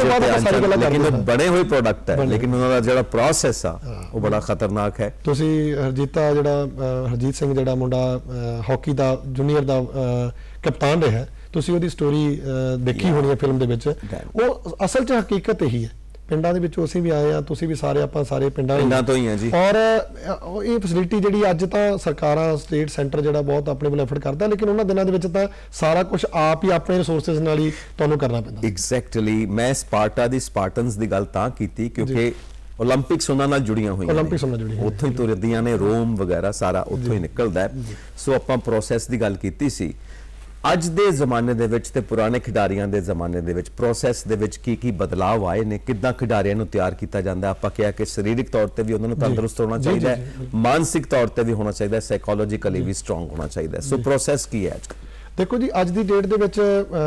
लेकिन बने हुए प्रोडक्ट है लेकिन उन्होंने जिहड़ा प्रोसेस आ वो बड़ा खतरनाक है तुसीं हरजीता जिहड़ा हरजीत सिंह जिहड़ा मुंडा हॉकी दा जूनियर दा कप्तान रहा ਤੁਸੀਂ ਉਹਦੀ ਸਟੋਰੀ ਦੇਖੀ ਹੋਣੀ ਹੈ ਫਿਲਮ ਦੇ ਵਿੱਚ ਉਹ ਅਸਲ 'ਚ ਹਕੀਕਤ ਇਹੀ ਹੈ ਪਿੰਡਾਂ ਦੇ ਵਿੱਚੋਂ ਅਸੀਂ ਵੀ ਆਏ ਆ ਤੁਸੀਂ ਵੀ ਸਾਰੇ ਆਪਾਂ ਸਾਰੇ ਪਿੰਡਾਂ ਤੋਂ ਹੀ ਆ ਜੀ ਔਰ ਇਹ ਫੈਸਿਲਿਟੀ ਜਿਹੜੀ ਅੱਜ ਤਾਂ ਸਰਕਾਰਾਂ ਸਟੇਟ ਸੈਂਟਰ ਜਿਹੜਾ ਬਹੁਤ ਆਪਣੇ ਵੱਲ ਐਫਰਟ ਕਰਦਾ ਲੇਕਿਨ ਉਹਨਾਂ ਦਿਨਾਂ ਦੇ ਵਿੱਚ ਤਾਂ ਸਾਰਾ ਕੁਝ ਆਪ ਹੀ ਆਪਣੇ ਰਿਸੋਰਸਸ ਨਾਲ ਹੀ ਤੁਹਾਨੂੰ ਕਰਨਾ ਪੈਂਦਾ ਐਗਜ਼ੈਕਟਲੀ ਮੈਂ ਸਪਾਰਟਾ ਦੀ ਸਪਾਰਟਨਸ ਦੀ ਗੱਲ ਤਾਂ ਕੀਤੀ ਕਿਉਂਕਿ ओलंपिक्स ਉਹਨਾਂ ਨਾਲ ਜੁੜੀਆਂ ਹੋਈਆਂ ओलंपिक्स ਨਾਲ ਜੁੜੀਆਂ ਉੱਥੋਂ ਹੀ ਤੁਰਦੀਆਂ ਨੇ ਰੋਮ ਵਗੈਰਾ ਸਾਰਾ ਉੱਥੋਂ ਹੀ ਨਿਕਲਦਾ ਹੈ ਸੋ ਆਪਾਂ ਪ੍ਰੋਸੈਸ ਦੀ ਗੱਲ ਕੀਤੀ ਸੀ ਅੱਜ ਦੇ ਜ਼ਮਾਨੇ ਦੇ ਵਿੱਚ ਤੇ ਪੁਰਾਣੇ ਖਿਡਾਰੀਆਂ ਦੇ ਜ਼ਮਾਨੇ ਦੇ ਵਿੱਚ ਪ੍ਰੋਸੈਸ ਦੇ ਵਿੱਚ ਕੀ ਬਦਲਾਅ ਆਏ ਨੇ ਕਿੱਦਾਂ ਖਿਡਾਰੀਆਂ ਨੂੰ ਤਿਆਰ ਕੀਤਾ ਜਾਂਦਾ ਆਪਾਂ ਕਿਹਾ ਕਿ ਸਰੀਰਕ ਤੌਰ ਤੇ ਵੀ ਉਹਨਾਂ ਨੂੰ ਤੰਦਰੁਸਤ ਹੋਣਾ ਚਾਹੀਦਾ ਹੈ ਮਾਨਸਿਕ ਤੌਰ ਤੇ ਵੀ ਹੋਣਾ ਚਾਹੀਦਾ ਹੈ ਸਾਈਕੋਲੋਜੀਕਲੀ ਵੀ ਸਟਰੋਂਗ ਹੋਣਾ ਚਾਹੀਦਾ ਹੈ ਸੋ ਪ੍ਰੋਸੈਸ ਕੀ ਹੈ ਅੱਜ ਦੇਖੋ ਜੀ ਅੱਜ ਦੀ ਡੇਟ ਦੇ ਵਿੱਚ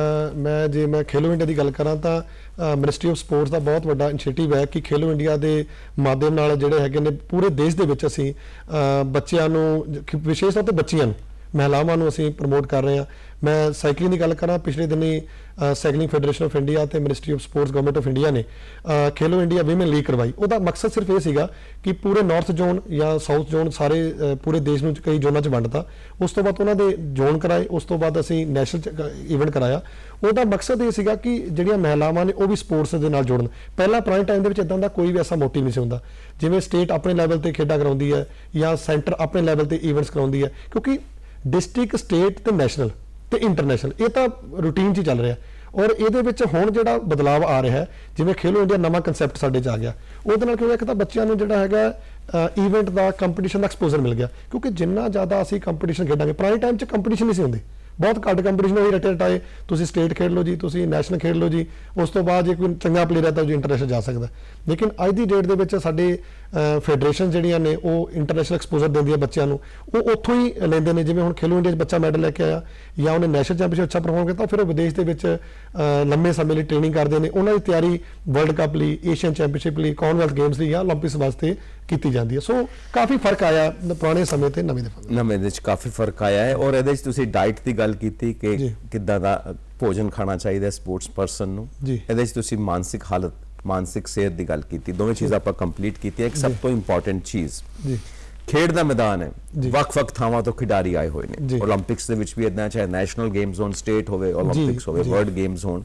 ਮੈਂ ਖੇਲੋ ਇੰਡੀਆ ਦੀ ਗੱਲ ਕਰਾਂ ਤਾਂ ਮਿਨਿਸਟਰੀ ਆਫ ਸਪੋਰਟਸ ਦਾ ਬਹੁਤ ਵੱਡਾ ਇਨੀਸ਼ੀਏਟਿਵ ਹੈ ਕਿ ਖੇਲੋ ਇੰਡੀਆ ਦੇ ਮਾਧਿਅਮ ਨਾਲ ਜਿਹੜੇ ਹੈਗੇ ਨੇ ਪੂਰੇ ਦੇਸ਼ ਦੇ ਵਿੱਚ ਅਸੀਂ ਬੱਚਿਆਂ ਨੂੰ ਵਿਸ਼ੇਸ਼ ਤੌਰ ਤੇ ਬੱਚੀਆਂ ਨੂੰ ਮਹਿਲਾਵਾਂ ਨੂੰ ਅਸੀਂ ਪ੍ਰਮੋਟ ਕਰ ਰਹੇ ਹਾਂ ਮੈਂ ਸਾਈਕਲਿੰਗ ਦੀ ਗੱਲ ਕਰਾਂ ਪਿਛਲੇ ਦਿਨੀ ਸਾਈਕਲਿੰਗ ਫੈਡਰੇਸ਼ਨ ਆਫ ਇੰਡੀਆ ਤੇ ministry of sports government of India ਨੇ ਖੇਲੋ ਇੰਡੀਆ ਵਿਮਨ ਲੀਗ ਕਰਵਾਈ ਉਹਦਾ ਮਕਸਦ ਸਿਰਫ ਇਹ ਸੀਗਾ ਕਿ ਪੂਰੇ ਨਾਰਥ ਜ਼ੋਨ ਜਾਂ ਸਾਊਥ ਜ਼ੋਨ ਸਾਰੇ ਪੂਰੇ ਦੇਸ਼ ਨੂੰ ਕਈ ਜ਼ੋਨਾਂ 'ਚ ਵੰਡਤਾ ਉਸ ਤੋਂ ਬਾਅਦ ਉਹਨਾਂ ਦੇ ਜ਼ੋਨ ਕਰਾਏ ਉਸ ਤੋਂ ਬਾਅਦ ਅਸੀਂ ਨੈਸ਼ਨਲ ਇਵੈਂਟ ਕਰਾਇਆ ਉਹਦਾ ਮਕਸਦ ਇਹ ਸੀਗਾ ਕਿ ਜਿਹੜੀਆਂ ਮਹਿਲਾਵਾਂ ਨੇ ਉਹ ਵੀ ਸਪੋਰਟਸ ਦੇ ਨਾਲ ਜੁੜਨ ਪਹਿਲਾਂ ਪੁਰਾਣੇ ਟਾਈਮ ਦੇ ਵਿੱਚ ਇਦਾਂ ਦਾ ਕੋਈ ਵੀ ਐਸਾ ਮੋਟਿਵ ਨਹੀਂ ਸੀ ਹੁੰਦਾ ਜਿਵੇਂ ਸਟੇਟ ਆਪਣੇ ਲੈਵਲ ਤੇ ਖੇਡਾਂ ਕਰਾਉਂਦੀ ਹੈ ਜਾਂ ਸੈਂਟਰ ਆਪਣੇ ਲੈਵਲ ਤੇ ਇਵੈਂਟਸ ਕਰਾਉਂਦੀ ਹੈ ਕਿਉਂਕਿ ਡਿਸਟ੍ਰਿਕਟ ਸਟੇਟ ਤੇ ਨੈਸ਼ਨਲ ਤੇ ਇੰਟਰਨੈਸ਼ਨਲ ਇਹ ਤਾਂ ਰੂਟੀਨ 'ਚ ਹੀ ਚੱਲ ਰਿਹਾ ਔਰ ਇਹਦੇ ਵਿੱਚ ਹੁਣ ਜਿਹੜਾ ਬਦਲਾਅ ਆ ਰਿਹਾ ਹੈ ਜਿਵੇਂ ਖੇਲੋ ਇੰਡੀਆ ਨਵਾਂ ਕਨਸੈਪਟ ਸਾਡੇ 'ਚ ਆ ਗਿਆ ਉਹਦੇ ਨਾਲ ਕੀ ਹੋਇਆ ਇੱਕ ਤਾਂ ਬੱਚਿਆਂ ਨੂੰ ਜਿਹੜਾ ਹੈਗਾ ਇਵੈਂਟ ਦਾ ਕੰਪੀਟੀਸ਼ਨ ਦਾ ਐਕਸਪੋਜ਼ਰ ਮਿਲ ਗਿਆ ਕਿਉਂਕਿ ਜਿੰਨਾ ਜ਼ਿਆਦਾ ਅਸੀਂ ਕੰਪੀਟੀਸ਼ਨ ਖੇਡਾਂਗੇ ਪੁਰਾਣੇ ਟਾਈਮ 'ਚ ਕੰਪੀਟੀਸ਼ਨ ਨਹੀਂ ਸੀ ਹੁੰਦੇ ਬਹੁਤ ਘੱਟ ਕੰਪੀਟੀਸ਼ਨ ਹੋਈ ਰਟੇ ਤੁਸੀਂ ਸਟੇਟ ਖੇਡ ਲਓ ਜੀ ਤੁਸੀਂ ਨੈਸ਼ਨਲ ਖੇਡ ਲਓ ਜੀ ਉਸ ਤੋਂ ਬਾਅਦ ਜੇ ਕੋਈ ਚੰਗਾ ਪਲੇਅਰ ਹੈ ਤਾਂ ਉਹ ਇੰਟਰਨੈਸ਼ਨਲ ਜਾ ਸਕਦਾ ਲੇਕਿਨ ਅੱਜ ਦੀ ਡੇਟ ਦੇ ਵਿੱਚ ਸਾਡੇ ਫੈਡਰੇਸ਼ਨ ਜਿਹੜੀਆਂ ਨੇ ਉਹ ਇੰਟਰਨੈਸ਼ਨਲ ਐਕਸਪੋਜ਼ਰ ਦਿੰਦੀਆਂ ਬੱਚਿਆਂ ਨੂੰ ਉਹ ਉੱਥੋਂ ਹੀ ਲੈਂਦੇ ਨੇ ਜਿਵੇਂ ਹੁਣ ਖੇਲੋ ਇੰਡੀਆ 'ਚ ਬੱਚਾ ਮੈਡਲ ਲੈ ਕੇ ਆਇਆ ਜਾਂ ਉਹਨੇ ਨੈਸ਼ਨਲ ਚੈਂਪੀਅਨਸ਼ਿਪ ਅੱਛਾ ਪਰਫਾਰਮ ਕੀਤਾ ਫਿਰ ਉਹ ਵਿਦੇਸ਼ ਦੇ ਵਿੱਚ ਲੰਮੇ ਸਮੇਂ ਲਈ ਟ੍ਰੇਨਿੰਗ ਕਰਦੇ ਨੇ ਉਹਨਾਂ ਦੀ ਤਿਆਰੀ ਵਰਲਡ ਕੱਪ ਲਈ ਏਸ਼ੀਅਨ ਚੈਂਪੀਅਨਸ਼ਿਪ ਲਈ ਕਾਮਨਵੈਲਥ ਗੇਮਸ ਲਈ ਜਾਂ ਓਲੰਪਿਕਸ ਵਾਸਤੇ ਕੀਤੀ ਜਾਂਦੀ ਹੈ ਸੋ ਕਾਫੀ ਫਰਕ ਆਇਆ ਪੁਰਾਣੇ ਸਮੇਂ ਤੇ ਨਵੇਂ ਦੇ ਵਿੱਚ ਕਾਫੀ ਫਰਕ ਆਇਆ ਹੈ ਔਰ ਇਹਦੇ 'ਚ ਤੁਸੀਂ ਡਾਈਟ ਦੀ ਗੱਲ ਕੀਤੀ ਕਿ ਕਿੱਦਾਂ ਦਾ ਭੋਜਨ ਖਾਣਾ ਚਾਹੀਦਾ ਸਪੋਰਟਸ ਪਰਸਨ ਨੂੰ ਇਹਦੇ 'ਚ ਤੁਸੀਂ ਮਾਨਸਿਕ ਹਾਲਤ ਮਾਨਸਿਕ ਸਿਹਤ ਦੀ ਗੱਲ ਕੀਤੀ ਦੋਵੇਂ ਚੀਜ਼ਾਂ ਆਪਾਂ ਕੰਪਲੀਟ ਕੀਤੀ ਇੱਕ ਸਭ ਤੋਂ ਇੰਪੋਰਟੈਂਟ ਚੀਜ਼ ਖੇਡ ਦਾ ਮੈਦਾਨ ਹੈ ਵੱਖ-ਵੱਖ ਥਾਵਾਂ ਤੋਂ ਖਿਡਾਰੀ ਆਏ ਹੋਏ ਨੇ ਓਲੰਪਿਕਸ ਦੇ ਵਿੱਚ ਵੀ ਇਦਾਂ ਚਾਹੇ ਨੈਸ਼ਨਲ ਗੇਮਸ ਹੋਣ ਸਟੇਟ ਹੋਵੇ ਓਲੰਪਿਕਸ ਹੋਵੇ ਵਰਲਡ ਗੇਮਸ ਹੋਣ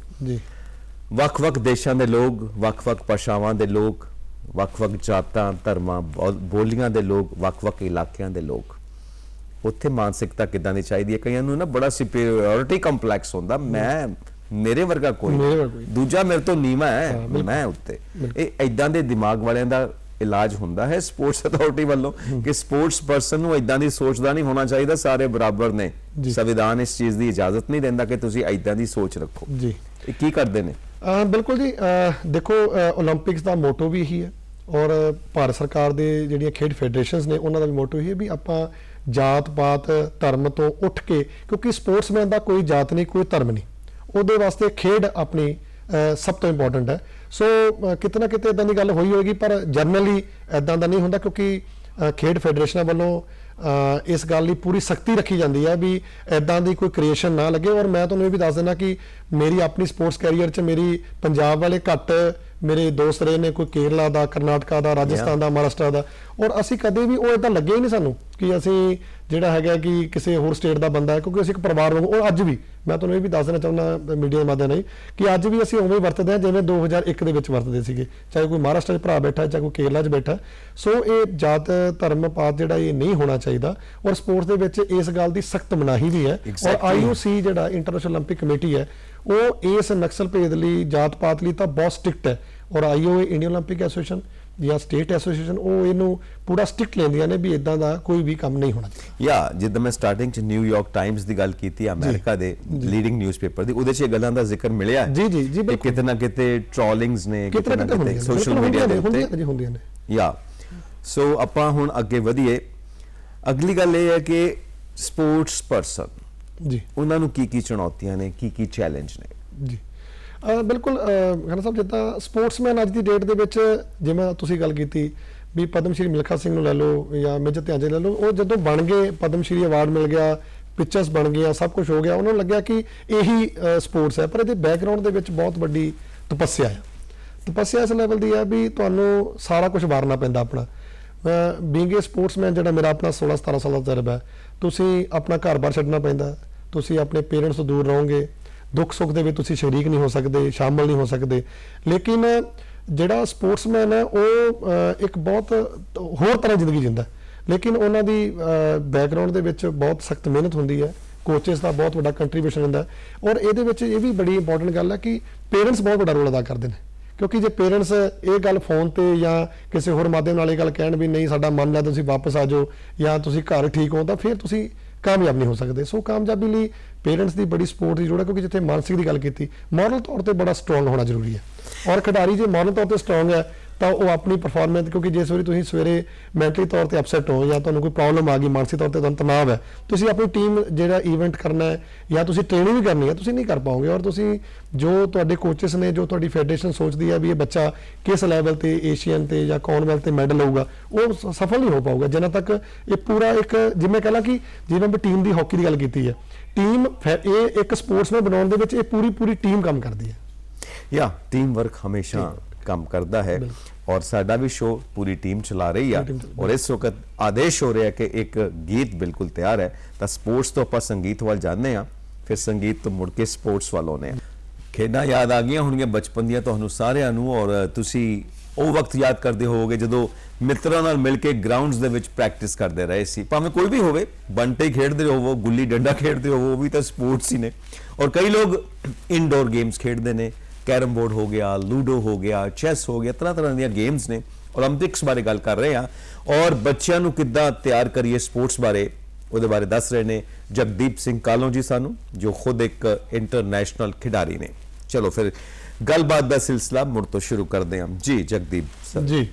ਵੱਖ-ਵੱਖ ਦੇਸ਼ਾਂ ਦੇ ਲੋਕ ਵੱਖ-ਵੱਖ ਭਾਸ਼ਾਵਾਂ ਦੇ ਲੋਕ ਵੱਖ-ਵੱਖ ਜਾਤਾਂ ਧਰਮਾਂ ਬੋਲੀਆਂ ਦੇ ਲੋਕ ਵੱਖ-ਵੱਖ ਇਲਾਕਿਆਂ ਦੇ ਲੋਕ ਉੱਥੇ ਮਾਨਸਿਕਤਾ ਕਿੱਦਾਂ ਦੀ ਚਾਹੀਦੀ ਹੈ ਕਈਆਂ ਨੂੰ ਨਾ ਬੜਾ ਸੁਪੀਰੀਅਰਿਟੀ ਕੰਪਲੈਕਸ ਹੁੰਦਾ ਮੈਂ ਮੇਰੇ ਵਰਗਾ ਕੋਈ ਦੂਜਾ ਮੇਰੇ ਤੋਂ ਨੀਵਾਂ ਹੈ ਮੈਂ ਉੱਤੇ ਇਹ ਇਦਾਂ ਦੇ ਦਿਮਾਗ ਵਾਲਿਆਂ ਦਾ ਇਲਾਜ ਹੁੰਦਾ ਹੈ ਸਪੋਰਟਸ ਅਥਾਰਟੀ ਵੱਲੋਂ ਕਿ ਸਪੋਰਟਸ ਪਰਸਨ ਨੂੰ ਇਦਾਂ ਦੀ ਸੋਚਦਾ ਨਹੀਂ ਹੋਣਾ ਚਾਹੀਦਾ ਸਾਰੇ ਬਰਾਬਰ ਨੇ ਸੰਵਿਧਾਨ ਇਸ ਚੀਜ਼ ਦੀ ਇਜਾਜ਼ਤ ਨਹੀਂ ਦਿੰਦਾ ਕਿ ਤੁਸੀਂ ਇਦਾਂ ਦੀ ਸੋਚ ਰੱਖੋ ਜੀ ਇਹ ਕੀ ਕਰਦੇ ਨੇ ਬਿਲਕੁਲ ਜੀ ਦੇਖੋ ਓਲੰਪਿਕਸ ਦਾ ਮੋਟੋ ਵੀ ਇਹੀ ਹੈ ਔਰ ਭਾਰਤ ਸਰਕਾਰ ਦੇ ਜਿਹੜੀਆਂ ਖੇਡ ਫੈਡਰੇਸ਼ਨਸ ਨੇ ਉਹਨਾਂ ਦਾ ਵੀ ਮੋਟੋ ਇਹੀ ਹੈ ਵੀ ਆਪਾਂ ਜਾਤ ਪਾਤ ਧਰਮ ਤੋਂ ਉੱਠ ਕੇ ਕਿਉਂਕਿ ਸਪੋਰਟਸਮੈਨ ਦਾ ਕੋਈ ਜਾਤ ਨਹੀਂ ਕੋਈ ਧਰਮ ਨਹੀਂ ਉਹਦੇ ਵਾਸਤੇ ਖੇਡ ਆਪਣੀ ਸਭ ਤੋਂ ਇੰਪੋਰਟੈਂਟ ਹੈ ਸੋ ਕਿਤੇ ਨਾ ਕਿਤੇ ਇਦਾਂ ਦੀ ਗੱਲ ਹੋਈ ਹੋਏਗੀ ਪਰ ਜਨਰਲੀ ਇਦਾਂ ਦਾ ਨਹੀਂ ਹੁੰਦਾ ਕਿਉਂਕਿ ਖੇਡ ਫੈਡਰੇਸ਼ਨਾਂ ਵੱਲੋਂ ਇਸ ਗੱਲ ਦੀ ਪੂਰੀ ਸਖਤੀ ਰੱਖੀ ਜਾਂਦੀ ਹੈ ਵੀ ਇਦਾਂ ਦੀ ਕੋਈ ਕ੍ਰੀਏਸ਼ਨ ਨਾ ਲੱਗੇ ਔਰ ਮੈਂ ਤੁਹਾਨੂੰ ਇਹ ਵੀ ਦੱਸ ਦਿੰਦਾ ਕਿ ਮੇਰੀ ਆਪਣੀ ਸਪੋਰਟਸ ਕੈਰੀਅਰ 'ਚ ਮੇਰੀ ਪੰਜਾਬ ਵਾਲੇ ਘੱਟ ਮੇਰੇ ਦੋਸਤ ਰਹੇ ਨੇ ਕੋਈ ਕੇਰਲਾ ਦਾ ਕਰਨਾਟਕਾ ਦਾ ਰਾਜਸਥਾਨ ਦਾ ਮਹਾਰਾਸ਼ਟਰ ਦਾ ਔਰ ਅਸੀਂ ਕਦੇ ਵੀ ਉਹ ਇਦਾਂ ਲੱਗੇ ਹੀ ਨਹੀਂ ਸਾਨੂੰ ਕਿ ਅਸੀਂ ਜਿਹੜਾ ਹੈਗਾ ਕਿ ਕਿਸੇ ਹੋਰ ਸਟੇਟ ਦਾ ਬੰਦਾ ਹੈ ਕਿਉਂਕਿ ਅਸੀਂ ਇੱਕ ਪਰਿਵਾਰ ਵਾਂਗੂ ਔਰ ਅੱਜ ਵੀ ਮੈਂ ਤੁਹਾਨੂੰ ਇਹ ਵੀ ਦੱਸ ਦੇਣਾ ਚਾਹੁੰਦਾ ਮੀਡੀਆ ਦੇ ਮਾਧਿਅਮ ਨਾਲ ਕਿ ਅੱਜ ਵੀ ਅਸੀਂ ਉਵੇਂ ਵਰਤਦੇ ਹਾਂ ਜਿਵੇਂ 2001 ਦੇ ਵਿੱਚ ਵਰਤਦੇ ਸੀਗੇ ਚਾਹੇ ਕੋਈ ਮਹਾਰਾਸ਼ਟਰ 'ਚ ਭਰਾ ਬੈਠਾ ਚਾਹੇ ਕੋਈ ਕੇਰਲਾ 'ਚ ਬੈਠਾ ਸੋ ਇਹ ਜਾਤ ਧਰਮ ਪਾਤ ਜਿਹੜਾ ਇਹ ਨਹੀਂ ਹੋਣਾ ਚਾਹੀਦਾ ਔਰ ਸਪੋਰਟਸ ਦੇ ਵਿੱਚ ਇਸ ਗੱਲ ਦੀ ਸਖਤ ਮਨਾਹੀ ਵੀ ਹੈ ਔਰ IOC ਜਿਹੜਾ ਇੰਟਰਨੈਸ਼ਨਲ ਓਲੰਪਿਕ ਕਮੇਟੀ ਹੈ ਉਹ ਇਸ ਨਕਸਲ ਭੇਦ ਲਈ ਜਾਤ ਪਾਤ ਲਈ ਤਾਂ ਬਹੁਤ ਸਟ੍ਰਿਕਟ ਹੈ ਔਰ IOA ਇੰਡੀਅਨ ਓਲੰਪਿਕ ਐਸੋਸੀਏਸ਼ਨ ਜਾਂ ਸਟੇਟ ਐਸੋਸੀਏਸ਼ਨ ਉਹ ਇਹਨੂੰ ਪੂਰਾ ਸਟ੍ਰਿਕਟ ਲੈਂਦੀਆਂ ਨੇ ਵੀ ਇਦਾਂ ਦਾ ਕੋਈ ਵੀ ਕੰਮ ਨਹੀਂ ਹੋਣਾ ਚਾਹੀਦਾ। ਯਾ ਜਿੱਦਾਂ ਮੈਂ ਸਟਾਰਟਿੰਗ ਚ ਨਿਊਯਾਰਕ ਟਾਈਮਸ ਦੀ ਗੱਲ ਕੀਤੀ, ਅਮਰੀਕਾ ਦੇ ਲੀਡਿੰਗ ਨਿਊਜ਼ਪੇਪਰ ਦੀ, ਉਹਦੇ ਚ ਇਹ ਗੱਲਾਂ ਦਾ ਜ਼ਿਕਰ ਮਿਲਿਆ ਜੀ ਜੀ ਜੀ ਕਿ ਕਿਤੇ ਨਾ ਕਿਤੇ ਟ੍ਰੋਲਿੰਗਸ ਨੇ, ਕਿਤੇ ਨਾ ਕਿਤੇ ਸੋਸ਼ਲ ਮੀਡੀਆ ਦੇ ਉੱਤੇ ਹੁੰਦੀਆਂ ਨੇ। ਯਾ ਸੋ ਆਪਾਂ ਹੁਣ ਅੱਗੇ ਵਧੀਏ। ਅਗਲੀ ਗੱਲ ਇਹ ਹੈ ਕਿ ਸਪੋਰਟਸ ਪਰਸਨ ਜੀ ਉਹਨਾਂ ਨੂੰ ਕੀ ਚੁਣੌਤੀਆਂ ਨੇ, ਕੀ ਚੈਲੰਜ ਨੇ? ਜੀ ਬਿਲਕੁਲ ਖੰਨਾ ਸਾਹਿਬ, ਜਿੱਦਾਂ ਸਪੋਰਟਸਮੈਨ ਅੱਜ ਦੀ ਡੇਟ ਦੇ ਵਿੱਚ, ਜਿਵੇਂ ਤੁਸੀਂ ਗੱਲ ਕੀਤੀ ਵੀ ਪਦਮ ਸ਼੍ਰੀ ਮਿਲਖਾ ਸਿੰਘ ਨੂੰ ਲੈ ਲਓ ਜਾਂ ਮੇਜਰ ਧਿਆਨ ਲੈ ਲਓ, ਉਹ ਜਦੋਂ ਬਣ ਗਏ, ਪਦਮ ਸ਼੍ਰੀ ਅਵਾਰਡ ਮਿਲ ਗਿਆ, ਪਿਕਚਰਸ ਬਣ ਗਈਆਂ, ਸਭ ਕੁਝ ਹੋ ਗਿਆ, ਉਹਨਾਂ ਨੂੰ ਲੱਗਿਆ ਕਿ ਇਹੀ ਸਪੋਰਟਸ ਹੈ। ਪਰ ਇਹਦੇ ਬੈਕਗ੍ਰਾਉਂਡ ਦੇ ਵਿੱਚ ਬਹੁਤ ਵੱਡੀ ਤਪੱਸਿਆ ਹੈ। ਤਪੱਸਿਆ ਇਸ ਲੈਵਲ ਦੀ ਹੈ ਵੀ ਤੁਹਾਨੂੰ ਸਾਰਾ ਕੁਝ ਵਾਰਨਾ ਪੈਂਦਾ ਆਪਣਾ। ਬੀਇੰਗ ਏ ਸਪੋਰਟਸਮੈਨ, ਜਿਹੜਾ ਮੇਰਾ ਆਪਣਾ 16-17 ਸਾਲ ਦਾ ਤਜਰਬਾ ਹੈ, ਤੁਸੀਂ ਆਪਣਾ ਘਰ-ਬਾਰ ਛੱਡਣਾ ਪੈਂਦਾ, ਤੁਸੀਂ ਆਪਣੇ ਪੇਰੈਂਟਸ ਤੋਂ ਦੂਰ ਰਹੋਗੇ, ਦੁੱਖ ਸੁੱਖ ਦੇ ਵਿੱਚ ਤੁਸੀਂ ਸ਼ਰੀਕ ਨਹੀਂ ਹੋ ਸਕਦੇ, ਸ਼ਾਮਲ ਨਹੀਂ ਹੋ ਸਕਦੇ। ਲੇਕਿਨ ਜਿਹੜਾ ਸਪੋਰਟਸਮੈਨ ਹੈ ਉਹ ਇੱਕ ਬਹੁਤ ਹੋਰ ਤਰ੍ਹਾਂ ਜ਼ਿੰਦਗੀ ਜਿੰਦਾ, ਲੇਕਿਨ ਉਹਨਾਂ ਦੀ ਬੈਕਗ੍ਰਾਉਂਡ ਦੇ ਵਿੱਚ ਬਹੁਤ ਸਖਤ ਮਿਹਨਤ ਹੁੰਦੀ ਹੈ, ਕੋਚਿਸ ਦਾ ਬਹੁਤ ਵੱਡਾ ਕੰਟਰੀਬਿਊਸ਼ਨ ਹੁੰਦਾ। ਔਰ ਇਹਦੇ ਵਿੱਚ ਇਹ ਵੀ ਬੜੀ ਇੰਪੋਰਟੈਂਟ ਗੱਲ ਹੈ ਕਿ ਪੇਰੈਂਟਸ ਬਹੁਤ ਵੱਡਾ ਰੋਲ ਅਦਾ ਕਰਦੇ ਨੇ, ਕਿਉਂਕਿ ਜੇ ਪੇਰੈਂਟਸ ਇਹ ਗੱਲ ਫੋਨ ਤੇ ਜਾਂ ਕਿਸੇ ਹੋਰ ਮਾਧਿਅਮ ਨਾਲ ਇਹ ਗੱਲ ਕਹਿਣ ਵੀ ਨਹੀਂ ਸਾਡਾ ਮਨ ਹੈ, ਤੁਸੀਂ ਵਾਪਸ ਆ ਜਾਓ ਜਾਂ ਤੁਸੀਂ ਘਰ ਠੀਕ ਹੋ, ਤਾਂ ਫਿਰ ਤੁਸੀਂ ਕਾਮਯਾਬ ਨਹੀਂ ਹੋ ਸਕਦੇ। ਸੋ ਕਾਮਯਾਬੀ ਲਈ ਪੇਰੈਂਟਸ ਦੀ ਬੜੀ ਸਪੋਰਟ ਦੀ ਲੋੜ ਹੈ, ਕਿਉਂਕਿ ਜਿੱਥੇ ਮਾਨਸਿਕ ਦੀ ਗੱਲ ਕੀਤੀ, ਮੋਰਲ ਤੌਰ ਤੇ ਬੜਾ ਸਟਰੋਂਗ ਹੋਣਾ ਜ਼ਰੂਰੀ ਹੈ। ਔਰ ਖਿਡਾਰੀ ਜੇ ਮੋਰਲ ਤੌਰ ਤੇ ਸਟਰੋਂਗ ਹੈ ਤਾਂ ਉਹ ਆਪਣੀ ਪਰਫਾਰਮੈਂਸ, ਕਿਉਂਕਿ ਜਿਸ ਵਾਰੀ ਤੁਸੀਂ ਸਵੇਰੇ ਮੈਂਟਲੀ ਤੌਰ ਤੇ ਅਪਸੈਟ ਹੋ ਜਾਂ ਤੁਹਾਨੂੰ ਕੋਈ ਪ੍ਰੋਬਲਮ ਆ ਗਈ, ਮਾਨਸਿਕ ਤੌਰ ਤੇ ਤੁਹਾਨੂੰ ਤਣਾਅ ਹੈ, ਤੁਸੀਂ ਆਪਣੀ ਟੀਮ ਜਿਹੜਾ ਇਵੈਂਟ ਕਰਨਾ ਹੈ ਜਾਂ ਤੁਸੀਂ ਟ੍ਰੇਨਿੰਗ ਵੀ ਕਰਨੀ ਹੈ, ਤੁਸੀਂ ਨਹੀਂ ਕਰ ਪਾਓਗੇ। ਔਰ ਤੁਸੀਂ ਜੋ ਤੁਹਾਡੇ ਕੋਚਸ ਨੇ, ਜੋ ਤੁਹਾਡੀ ਫੈਡਰੇਸ਼ਨ ਸੋਚਦੀ ਹੈ ਵੀ ਇਹ ਬੱਚਾ ਕਿਸ ਲੈਵਲ ਤੇ ਏਸ਼ੀਅਨ ਤੇ ਜਾਂ ਕਾਮਨਵੈਲਥ ਤੇ ਮੈਡਲ ਲਊਗਾ, ਉਹ ਸਫਲ ਨਹੀਂ ਹੋ ਪਾਊਗਾ ਜਿੰਨਾ ਤੱਕ ਇਹ ਪੂਰਾ ਇੱਕ, ਜਿਵੇਂ ਕਹਿ ਲਾ ਕਿ ਜਿਵੇਂ ਮੈਂ ਟੀਮ ਦੀ ਹਾਕੀ ਦੀ ਗੱਲ ਕੀਤੀ ਹੈ, ਟੀਮ ਇਹ ਇੱਕ ਸਪੋਰਟਸਮੈਨ ਬਣਾਉਣ ਦੇ ਵਿੱਚ ਇਹ ਪੂਰੀ ਟੀਮ ਕੰਮ ਕਰਦੀ ਹੈ। ਯਾ ਟੀਮ ਵਰਕ ਹਮੇਸ਼ਾ ਕੰਮ ਕਰਦਾ ਹੈ। ਔਰ ਸਾਡਾ ਵੀ ਸ਼ੋ ਪੂਰੀ ਟੀਮ ਚਲਾ ਰਹੀ ਆ। ਔਰ ਇਸ ਵਕਤ ਆਦੇਸ਼ ਹੋ ਰਿਹਾ ਕਿ ਇੱਕ ਗੀਤ ਬਿਲਕੁਲ ਤਿਆਰ ਹੈ, ਤਾਂ ਸਪੋਰਟਸ ਤੋਂ ਆਪਾਂ ਸੰਗੀਤ ਵੱਲ ਜਾਂਦੇ ਆ, ਫਿਰ ਸੰਗੀਤ ਤੋਂ ਮੁੜ ਕੇ ਸਪੋਰਟਸ ਵੱਲ ਆਉਂਦੇ ਆ। ਖੇਡਾਂ ਯਾਦ ਆ ਗਈਆਂ ਹੋਣਗੀਆਂ ਬਚਪਨ ਦੀਆਂ ਤੁਹਾਨੂੰ ਸਾਰਿਆਂ ਨੂੰ, ਔਰ ਤੁਸੀਂ ਉਹ ਵਕਤ ਯਾਦ ਕਰਦੇ ਹੋਵੋਗੇ ਜਦੋਂ ਮਿੱਤਰਾਂ ਨਾਲ ਮਿਲ ਕੇ ਗਰਾਊਂਡਸ ਦੇ ਵਿੱਚ ਪ੍ਰੈਕਟਿਸ ਕਰਦੇ ਰਹੇ ਸੀ। ਭਾਵੇਂ ਕੋਈ ਵੀ ਹੋਵੇ, ਬੰਟੇ ਖੇਡਦੇ ਹੋਵੋ, ਗੁੱਲੀ ਡੰਡਾ ਖੇਡਦੇ ਹੋਵੋ, ਉਹ ਵੀ ਤਾਂ ਸਪੋਰਟਸ ਹੀ ਨੇ। ਔਰ ਕਈ ਲੋਕ ਇਨਡੋਰ ਗੇਮਸ ਖੇਡਦੇ ਨੇ, कैरम बोर्ड हो गया, लूडो हो गया, चैस हो गया, तरह तरह ਦੀਆਂ ਗੇਮਸ ਨੇ। ओलंपिक्स ਬਾਰੇ ਗੱਲ ਕਰ ਰਹੇ ਆ ਔਰ ਬੱਚਿਆਂ ਨੂੰ ਕਿੱਦਾਂ ਤਿਆਰ ਕਰੀਏ ਸਪੋਰਟਸ ਬਾਰੇ, ਉਹਦੇ ਬਾਰੇ ਦੱਸ ਰਹੇ ਨੇ ਜਗਦੀਪ ਸਿੰਘ ਕਾਲੋਂ ਜੀ ਸਾਨੂੰ, ਜੋ ਖੁਦ ਇੱਕ ਇੰਟਰਨੈਸ਼ਨਲ ਖਿਡਾਰੀ ਨੇ। ਚਲੋ ਫਿਰ ਗੱਲਬਾਤ ਦਾ ਸਿਲਸਿਲਾ ਮੁੜ ਤੋਂ ਸ਼ੁਰੂ ਕਰਦੇ ਹਾਂ ਜੀ ਜਗਦੀਪ ਸਰ ਜੀ।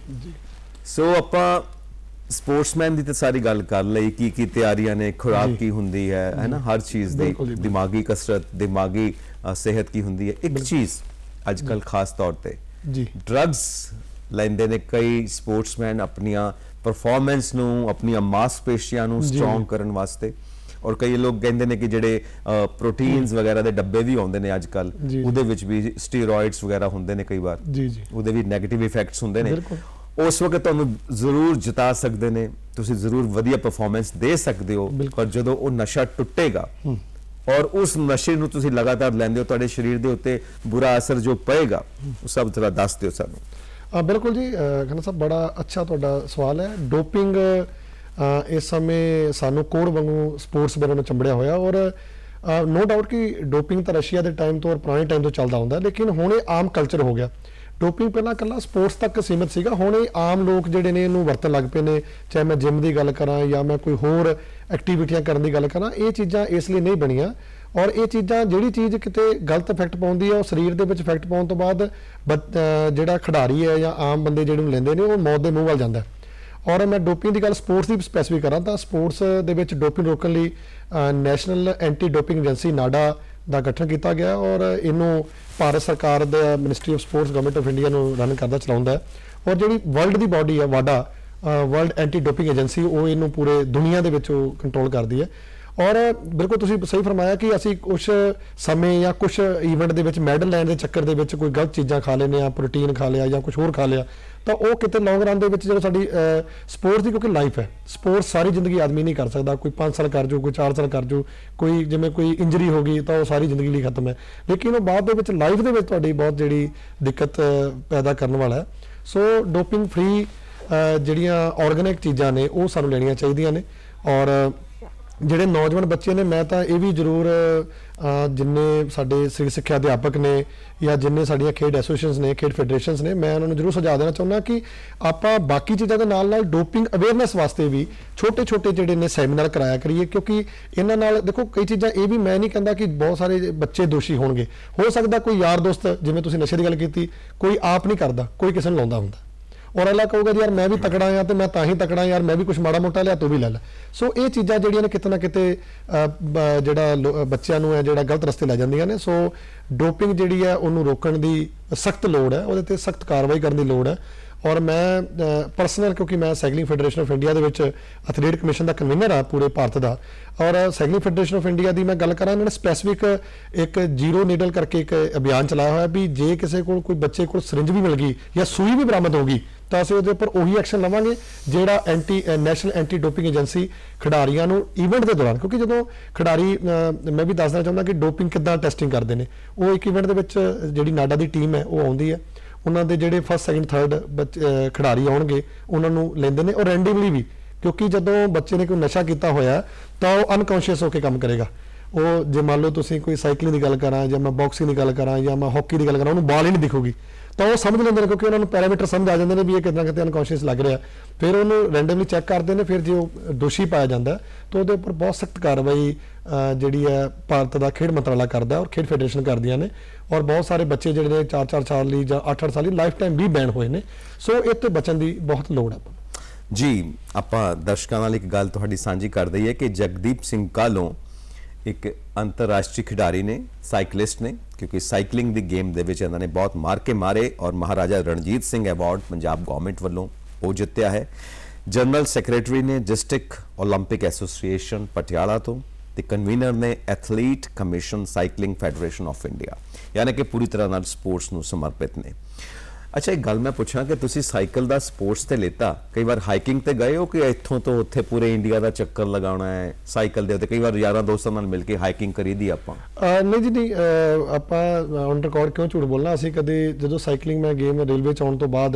ਸੋ ਆਪਾਂ ਸਪੋਰਟਸਮੈਨ ਦੀ ਤਾਂ ਸਾਰੀ ਗੱਲ ਕਰ ਲਈ, ਕੀ ਤਿਆਰੀਆਂ ਨੇ, ਖੁਰਾਕ ਕੀ ਹੁੰਦੀ ਹੈ ਨਾ, ਹਰ ਚੀਜ਼ ਦੀ, ਦਿਮਾਗੀ ਕਸਰਤ, ਦਿਮਾਗੀ ਸਿਹਤ ਕੀ ਹੁੰਦੀ ਹੈ। ਇੱਕ ਚੀਜ਼ ਅੱਜ ਕੱਲ ਖਾਸ ਤੌਰ ਤੇ ਜੀ ਡਰੱਗਸ ਲੈਂਦੇ ਨੇ ਕਈ ਸਪੋਰਟਸਮੈਨ ਆਪਣੀਆਂ ਪਰਫਾਰਮੈਂਸ ਨੂੰ, ਆਪਣੀਆਂ ਮਾਸਪੇਸ਼ੀਆਂ ਨੂੰ ਸਟਰੋਂਗ ਕਰਨ ਵਾਸਤੇ। ਔਰ ਕਈ ਲੋਕ ਕਹਿੰਦੇ ਨੇ ਕਿ ਜਿਹੜੇ ਪ੍ਰੋਟੀਨਸ ਵਗੈਰਾ ਦੇ ਡੱਬੇ ਵੀ ਆਉਂਦੇ ਨੇ ਅੱਜ ਕੱਲ, ਉਹਦੇ ਵਿੱਚ ਵੀ ਸਟੀਰੋਇਡਸ ਵਗੈਰਾ ਹੁੰਦੇ ਨੇ, ਕਈ ਵਾਰ ਉਹਦੇ ਵੀ ਨੈਗੇਟਿਵ ਇਫੈਕਟਸ ਹੁੰਦੇ ਨੇ। ਉਸ ਵਕਤ ਤੁਹਾਨੂੰ ਜ਼ਰੂਰ ਜਿਤਾ ਸਕਦੇ ਨੇ, ਤੁਸੀਂ ਜ਼ਰੂਰ ਵਧੀਆ ਪਰਫਾਰਮੈਂਸ ਦੇ ਸਕਦੇ ਹੋ, ਪਰ ਜਦੋਂ ਉਹ ਨਸ਼ਾ ਟੁੱਟੇਗਾ ਔਰ ਉਸ ਨਸ਼ੇ ਨੂੰ ਤੁਸੀਂ ਲਗਾਤਾਰ ਲੈਂਦੇ ਹੋ, ਤੁਹਾਡੇ ਸਰੀਰ ਦੇ ਉੱਤੇ ਬੁਰਾ ਅਸਰ ਜੋ ਪਏਗਾ, ਉਹ ਸਭ ਜ਼ਰਾ ਦੱਸ ਦਿਓ ਸਾਨੂੰ। ਬਿਲਕੁਲ ਜੀ ਖੰਨਾ ਸਾਹਿਬ, ਬੜਾ ਅੱਛਾ ਤੁਹਾਡਾ ਸਵਾਲ ਹੈ। ਡੋਪਿੰਗ ਇਸ ਸਮੇਂ ਸਾਨੂੰ ਕੋੜ ਵਾਂਗੂ ਸਪੋਰਟਸ ਬਾਰੇ ਨੂੰ ਚੰਬੜਿਆ ਹੋਇਆ। ਔਰ ਨੋ ਡਾਊਟ ਕਿ ਡੋਪਿੰਗ ਤਾਂ ਰਸ਼ੀਆ ਦੇ ਟਾਈਮ ਤੋਂ ਔਰ ਪੁਰਾਣੇ ਟਾਈਮ ਤੋਂ ਚੱਲਦਾ ਹੁੰਦਾ, ਲੇਕਿਨ ਹੁਣ ਇਹ ਆਮ ਕਲਚਰ ਹੋ ਗਿਆ। ਡੋਪਿੰਗ ਪਹਿਲਾਂ ਇਕੱਲਾ ਸਪੋਰਟਸ ਤੱਕ ਸੀਮਿਤ ਸੀਗਾ, ਹੁਣ ਇਹ ਆਮ ਲੋਕ ਜਿਹੜੇ ਨੇ ਇਹਨੂੰ ਵਰਤਣ ਲੱਗ ਪਏ ਨੇ। ਚਾਹੇ ਮੈਂ ਜਿਮ ਦੀ ਗੱਲ ਕਰਾਂ ਜਾਂ ਮੈਂ ਕੋਈ ਹੋਰ ਐਕਟੀਵਿਟੀਆਂ ਕਰਨ ਦੀ ਗੱਲ ਕਰਾਂ, ਇਹ ਚੀਜ਼ਾਂ ਇਸ ਲਈ ਨਹੀਂ ਬਣੀਆਂ। ਔਰ ਇਹ ਚੀਜ਼ਾਂ, ਜਿਹੜੀ ਚੀਜ਼ ਕਿਤੇ ਗਲਤ ਇਫੈਕਟ ਪਾਉਂਦੀ ਹੈ, ਉਹ ਸਰੀਰ ਦੇ ਵਿੱਚ ਇਫੈਕਟ ਪਾਉਣ ਤੋਂ ਬਾਅਦ ਜਿਹੜਾ ਖਿਡਾਰੀ ਹੈ ਜਾਂ ਆਮ ਬੰਦੇ ਜਿਹੜੇ ਨੂੰ ਲੈਂਦੇ ਨੇ, ਉਹ ਮੌਤ ਦੇ ਮੂੰਹ ਵੱਲ ਜਾਂਦਾ। ਔਰ ਮੈਂ ਡੋਪਿੰਗ ਦੀ ਗੱਲ ਸਪੋਰਟਸ ਦੀ ਸਪੈਸੀਫਿਕ ਕਰਾਂ ਤਾਂ ਸਪੋਰਟਸ ਦੇ ਵਿੱਚ ਡੋਪਿੰਗ ਰੋਕਣ ਲਈ national anti doping agency NADA ਦਾ ਗਠਨ ਕੀਤਾ ਗਿਆ। ਔਰ ਇਹਨੂੰ ਭਾਰਤ ਸਰਕਾਰ ਦਾ ministry of sports government of India ਨੂੰ ਰਨ ਕਰਦਾ, ਚਲਾਉਂਦਾ। ਔਰ ਜਿਹੜੀ ਵਰਲਡ ਦੀ ਬਾਡੀ ਹੈ ਵਾਡਾ, ਵਰਲਡ ਐਂਟੀ ਡੋਪਿੰਗ ਏਜੰਸੀ, ਉਹ ਇਹਨੂੰ ਪੂਰੇ ਦੁਨੀਆ ਦੇ ਵਿੱਚ ਉਹ ਕੰਟਰੋਲ ਕਰਦੀ ਹੈ। ਔਰ ਬਿਲਕੁਲ ਤੁਸੀਂ ਸਹੀ ਫਰਮਾਇਆ ਕਿ ਅਸੀਂ ਕੁਝ ਸਮੇਂ ਜਾਂ ਕੁਝ ਈਵੈਂਟ ਦੇ ਵਿੱਚ ਮੈਡਲ ਲੈਣ ਦੇ ਚੱਕਰ ਦੇ ਵਿੱਚ ਕੋਈ ਗਲਤ ਚੀਜ਼ਾਂ ਖਾ ਲੈਂਦੇ ਆ, ਪ੍ਰੋਟੀਨ ਖਾ ਲਿਆ ਜਾਂ ਕੁਝ ਹੋਰ ਖਾ ਲਿਆ, ਤਾਂ ਉਹ ਕਿਤੇ ਲੌਂਗ ਰਨ ਦੇ ਵਿੱਚ ਜਦੋਂ ਸਾਡੀ ਸਪੋਰਟਸ ਦੀ, ਕਿਉਂਕਿ ਲਾਈਫ ਹੈ, ਸਪੋਰਟਸ ਸਾਰੀ ਜ਼ਿੰਦਗੀ ਆਦਮੀ ਨਹੀਂ ਕਰ ਸਕਦਾ। ਕੋਈ 5 ਸਾਲ ਕਰ ਜੂ, ਕੋਈ 4 ਸਾਲ ਕਰ ਜੂ, ਕੋਈ ਜਿਵੇਂ ਕੋਈ ਇੰਜਰੀ ਹੋ ਗਈ ਤਾਂ ਉਹ ਸਾਰੀ ਜ਼ਿੰਦਗੀ ਲਈ ਖਤਮ ਹੈ। ਲੇਕਿਨ ਉਹ ਬਾਅਦ ਦੇ ਵਿੱਚ ਲਾਈਫ ਦੇ ਵਿੱਚ ਤੁਹਾਡੀ ਬਹੁਤ ਜਿਹੜੀ ਦਿੱਕਤ ਪੈਦਾ ਕਰਨ ਵਾਲਾ ਹੈ। ਸੋ ਡੋਪਿੰਗ ਫ੍ਰੀ ਜਿਹੜੀਆਂ ਆਰਗੈਨਿਕ ਚੀਜ਼ਾਂ ਨੇ ਉਹ ਸਾਨੂੰ ਲੈਣੀਆਂ ਚਾਹੀਦੀਆਂ ਨੇ। ਔਰ ਜਿਹੜੇ ਨੌਜਵਾਨ ਬੱਚੇ ਨੇ ਮੈਂ ਤਾਂ ਇਹ ਵੀ ਜ਼ਰੂਰ ਜਿੰਨੇ ਸਾਡੇ ਸਿੱਖ ਸਿੱਖਿਆ ਅਧਿਆਪਕ ਨੇ ਜਾਂ ਜਿੰਨੇ ਸਾਡੀਆਂ ਖੇਡ ਐਸੋਸੀਏਸ਼ਨਸ ਨੇ ਖੇਡ ਫੈਡਰੇਸ਼ਨਸ ਨੇ ਮੈਂ ਉਹਨਾਂ ਨੂੰ ਜ਼ਰੂਰ ਸੁਝਾਅ ਦੇਣਾ ਚਾਹੁੰਦਾ ਕਿ ਆਪਾਂ ਬਾਕੀ ਚੀਜ਼ਾਂ ਦੇ ਨਾਲ ਡੋਪਿੰਗ ਅਵੇਅਰਨੈਸ ਵਾਸਤੇ ਵੀ ਛੋਟੇ ਛੋਟੇ ਜਿਹੜੇ ਨੇ ਸੈਮੀਨਾਰ ਕਰਾਇਆ ਕਰੀਏ ਕਿਉਂਕਿ ਇਹਨਾਂ ਨਾਲ ਦੇਖੋ ਕਈ ਚੀਜ਼ਾਂ ਇਹ ਵੀ ਮੈਂ ਨਹੀਂ ਕਹਿੰਦਾ ਕਿ ਬਹੁਤ ਸਾਰੇ ਬੱਚੇ ਦੋਸ਼ੀ ਹੋਣਗੇ ਹੋ ਸਕਦਾ ਕੋਈ ਯਾਰ ਦੋਸਤ ਜਿਵੇਂ ਤੁਸੀਂ ਨਸ਼ੇ ਦੀ ਗੱਲ ਕੀਤੀ ਕੋਈ ਆਪ ਨਹੀਂ ਕਰਦਾ ਕੋਈ ਕਿਸੇ ਨੂੰ ਲਾਉਂਦਾ ਹੁੰਦਾ ਔਰ ਅਗਲਾ ਕਹੂਗਾ ਯਾਰ ਮੈਂ ਵੀ ਤਕੜਾ ਆ ਤੇ ਮੈਂ ਤਾਂ ਹੀ ਤਕੜਾ ਯਾਰ ਮੈਂ ਵੀ ਕੁਝ ਮਾੜਾ ਮੋਟਾ ਲਿਆ ਤੂੰ ਵੀ ਲੈ ਲੈ ਸੋ ਇਹ ਚੀਜ਼ਾਂ ਜਿਹੜੀਆਂ ਨੇ ਕਿਤੇ ਨਾ ਕਿਤੇ ਜਿਹੜਾ ਬੱਚਿਆਂ ਨੂੰ ਹੈ ਜਿਹੜਾ ਗਲਤ ਰਸਤੇ ਲੈ ਜਾਂਦੀਆਂ ਨੇ ਸੋ ਡੋਪਿੰਗ ਜਿਹੜੀ ਹੈ ਉਹਨੂੰ ਰੋਕਣ ਦੀ ਸਖਤ ਲੋੜ ਹੈ ਉਹਦੇ ਤੇ ਸਖਤ ਕਾਰਵਾਈ ਕਰਨ ਦੀ ਲੋੜ ਹੈ ਔਰ ਮੈਂ ਪਰਸਨਲ ਕਿਉਂਕਿ ਮੈਂ ਸਾਈਕਲਿੰਗ ਫੈਡਰੇਸ਼ਨ ਆਫ ਇੰਡੀਆ ਦੇ ਵਿੱਚ ਐਥਲੀਟ ਕਮਿਸ਼ਨ ਦਾ ਕਨਵੀਨਰ ਆ ਪੂਰੇ ਭਾਰਤ ਦਾ ਔਰ ਸਾਈਕਲਿੰਗ ਫੈਡਰੇਸ਼ਨ ਆਫ ਇੰਡੀਆ ਦੀ ਮੈਂ ਗੱਲ ਕਰਾਂ ਇਹਨਾਂ ਨੇ ਸਪੈਸੀਫਿਕ ਇੱਕ ਜ਼ੀਰੋ ਨੀਡਲ ਕਰਕੇ ਇੱਕ ਅਭਿਆਨ ਚਲਾਇਆ ਹੋਇਆ ਵੀ ਜੇ ਕਿਸੇ ਕੋਲ ਕੋਈ ਬੱਚੇ ਕੋਲ ਸਿਰਿੰਜ ਵੀ ਮਿਲ ਗਈ ਜਾਂ ਸੂਈ ਵੀ ਬਰਾਮਦ ਹੋ ਗਈ ਤਾਂ ਅਸੀਂ ਉਹਦੇ ਉੱਪਰ ਉਹੀ ਐਕਸ਼ਨ ਲਵਾਂਗੇ ਜਿਹੜਾ ਨੈਸ਼ਨਲ ਐਂਟੀ ਡੋਪਿੰਗ ਏਜੰਸੀ ਖਿਡਾਰੀਆਂ ਨੂੰ ਈਵੈਂਟ ਦੇ ਦੌਰਾਨ ਕਿਉਂਕਿ ਜਦੋਂ ਖਿਡਾਰੀ ਮੈਂ ਵੀ ਦੱਸਣਾ ਚਾਹੁੰਦਾ ਕਿ ਡੋਪਿੰਗ ਕਿੱਦਾਂ ਟੈਸਟਿੰਗ ਕਰਦੇ ਨੇ ਉਹ ਇੱਕ ਈਵੈਂਟ ਦੇ ਵਿੱਚ ਜਿਹੜੀ ਨਾਡਾ ਦੀ ਟੀਮ ਹੈ ਉਹ ਆਉਂਦੀ ਹੈ ਉਹਨਾਂ ਦੇ ਜਿਹੜੇ ਫਸਟ ਸੈਕੰਡ ਥਰਡ ਖਿਡਾਰੀ ਆਉਣਗੇ ਉਹਨਾਂ ਨੂੰ ਲੈਂਦੇ ਨੇ ਔਰ ਰੈਂਡਮਲੀ ਵੀ ਕਿਉਂਕਿ ਜਦੋਂ ਬੱਚੇ ਨੇ ਕੋਈ ਨਸ਼ਾ ਕੀਤਾ ਹੋਇਆ ਤਾਂ ਉਹ ਅਨਕੌਂਸ਼ੀਅਸ ਹੋ ਕੇ ਕੰਮ ਕਰੇਗਾ ਉਹ ਜੇ ਮੰਨ ਲਓ ਤੁਸੀਂ ਕੋਈ ਸਾਈਕਲਿੰਗ ਦੀ ਗੱਲ ਕਰਾਂ ਜਾਂ ਮੈਂ ਬਾਕਸਿੰਗ ਦੀ ਗੱਲ ਕਰਾਂ ਜਾਂ ਮੈਂ ਹਾਕੀ ਦੀ ਗੱਲ ਕਰਾਂ ਉਹਨੂੰ ਬਾਲ ਹੀ ਨਹੀਂ ਦਿਖੂਗੀ ਤਾਂ ਉਹ ਸਮਝ ਲੈਂਦੇ ਨੇ ਕਿਉਂਕਿ ਉਹਨਾਂ ਨੂੰ ਪੈਰਾਮੀਟਰ ਸਮਝ ਆ ਜਾਂਦੇ ਨੇ ਵੀ ਇਹ ਕਿਤੇ ਨਾ ਕਿਤੇ ਅਨਕੌਂਸ਼ੀਅਸ ਲੱਗ ਰਿਹਾ ਫਿਰ ਉਹਨੂੰ ਰੈਂਡਮਲੀ ਚੈੱਕ ਕਰਦੇ ਨੇ ਫਿਰ ਜੇ ਉਹ ਦੋਸ਼ੀ ਪਾਇਆ ਜਾਂਦਾ ਤਾਂ ਉਹਦੇ ਉੱਪਰ ਬਹੁਤ ਸਖਤ ਕਾਰਵਾਈ ਜਿਹੜੀ ਹੈ ਭਾਰਤ ਦਾ ਖੇਡ ਮੰਤਰਾਲਾ ਕਰਦਾ ਔਰ ਖੇਡ ਫੈਡਰੇਸ਼ਨ ਕਰਦੀਆਂ ਨੇ ਔਰ ਬਹੁਤ ਸਾਰੇ ਬੱਚੇ ਜਿਹੜੇ ਨੇ 4-4 ਸਾਲ ਲਈ ਜਾਂ 8-8 ਸਾਲ ਲਈ ਲਾਈਫ ਟਾਈਮ ਵੀ ਬੈਨ ਹੋਏ ਨੇ ਸੋ ਇਹ ਤੋਂ ਬਚਣ ਦੀ ਬਹੁਤ ਲੋੜ ਹੈ ਜੀ ਆਪਾਂ ਦਰਸ਼ਕਾਂ ਨਾਲ ਇੱਕ ਗੱਲ ਤੁਹਾਡੀ ਸਾਂਝੀ ਕਰ ਦਈਏ ਕਿ ਜਗਦੀਪ ਸਿੰਘ ਕਾਲੋਂ ਇੱਕ ਅੰਤਰਰਾਸ਼ਟਰੀ ਖਿਡਾਰੀ ਨੇ ਸਾਈਕਲਿਸਟ ਨੇ ਕਿਉਂਕਿ ਸਾਈਕਲਿੰਗ ਦੀ ਗੇਮ ਦੇ ਵਿੱਚ ਇਹਨਾਂ ਨੇ ਬਹੁਤ ਮਾਰਕੇ ਮਾਰੇ ਔਰ ਮਹਾਰਾਜਾ ਰਣਜੀਤ ਸਿੰਘ ਅਵਾਰਡ ਪੰਜਾਬ ਗਵਰਨਮੈਂਟ ਵੱਲੋਂ ਉਹ ਜਿੱਤਿਆ ਹੈ ਜਨਰਲ ਸੈਕਟਰੀ ਨੇ ਡਿਸਟ੍ਰਿਕਟ ਓਲੰਪਿਕ ਐਸੋਸੀਏਸ਼ਨ ਪਟਿਆਲਾ ਤੋਂ ਤੇ ਕਨਵੀਨਰ ਨੇ athlete commission cycling federation of India ਯਾਨੀ ਕਿ ਪੂਰੀ ਤਰ੍ਹਾਂ ਨਾਲ ਸਪੋਰਟਸ ਨੂੰ ਸਮਰਪਿਤ ਨੇ ਅੱਛਾ ਇੱਕ ਗੱਲ ਮੈਂ ਪੁੱਛਾਂ ਕਿ ਤੁਸੀਂ ਸਾਈਕਲ ਦਾ ਸਪੋਰਟਸ ਤੇ ਲੈਤਾ ਕਈ ਵਾਰ ਹਾਈਕਿੰਗ ਤੇ ਗਏ ਹੋ ਕਿ ਇੱਥੋਂ ਤੋਂ ਉੱਥੇ ਪੂਰੇ ਇੰਡੀਆ ਦਾ ਚੱਕਰ ਲਗਾਉਣਾ ਹੈ ਸਾਈਕਲ ਦੇ ਉੱਤੇ ਕਈ ਵਾਰ ਯਾਰਾਂ ਦੋਸਤਾਂ ਨਾਲ ਮਿਲ ਕੇ ਹਾਈਕਿੰਗ ਕਰੀਦੀ ਆਪਾਂ ਨਹੀਂ ਜੀ ਨਹੀਂ ਆਪਾਂ ਔਨ ਰਿਕਾਰਡ ਕਿਉਂ ਝੂਠ ਬੋਲਣਾ ਅਸੀਂ ਕਦੇ ਜਦੋਂ ਸਾਈਕਲਿੰਗ ਮੈਂ ਗੇਮ ਰੇਲਵੇ ਚ ਆਉਣ ਤੋਂ ਬਾਅਦ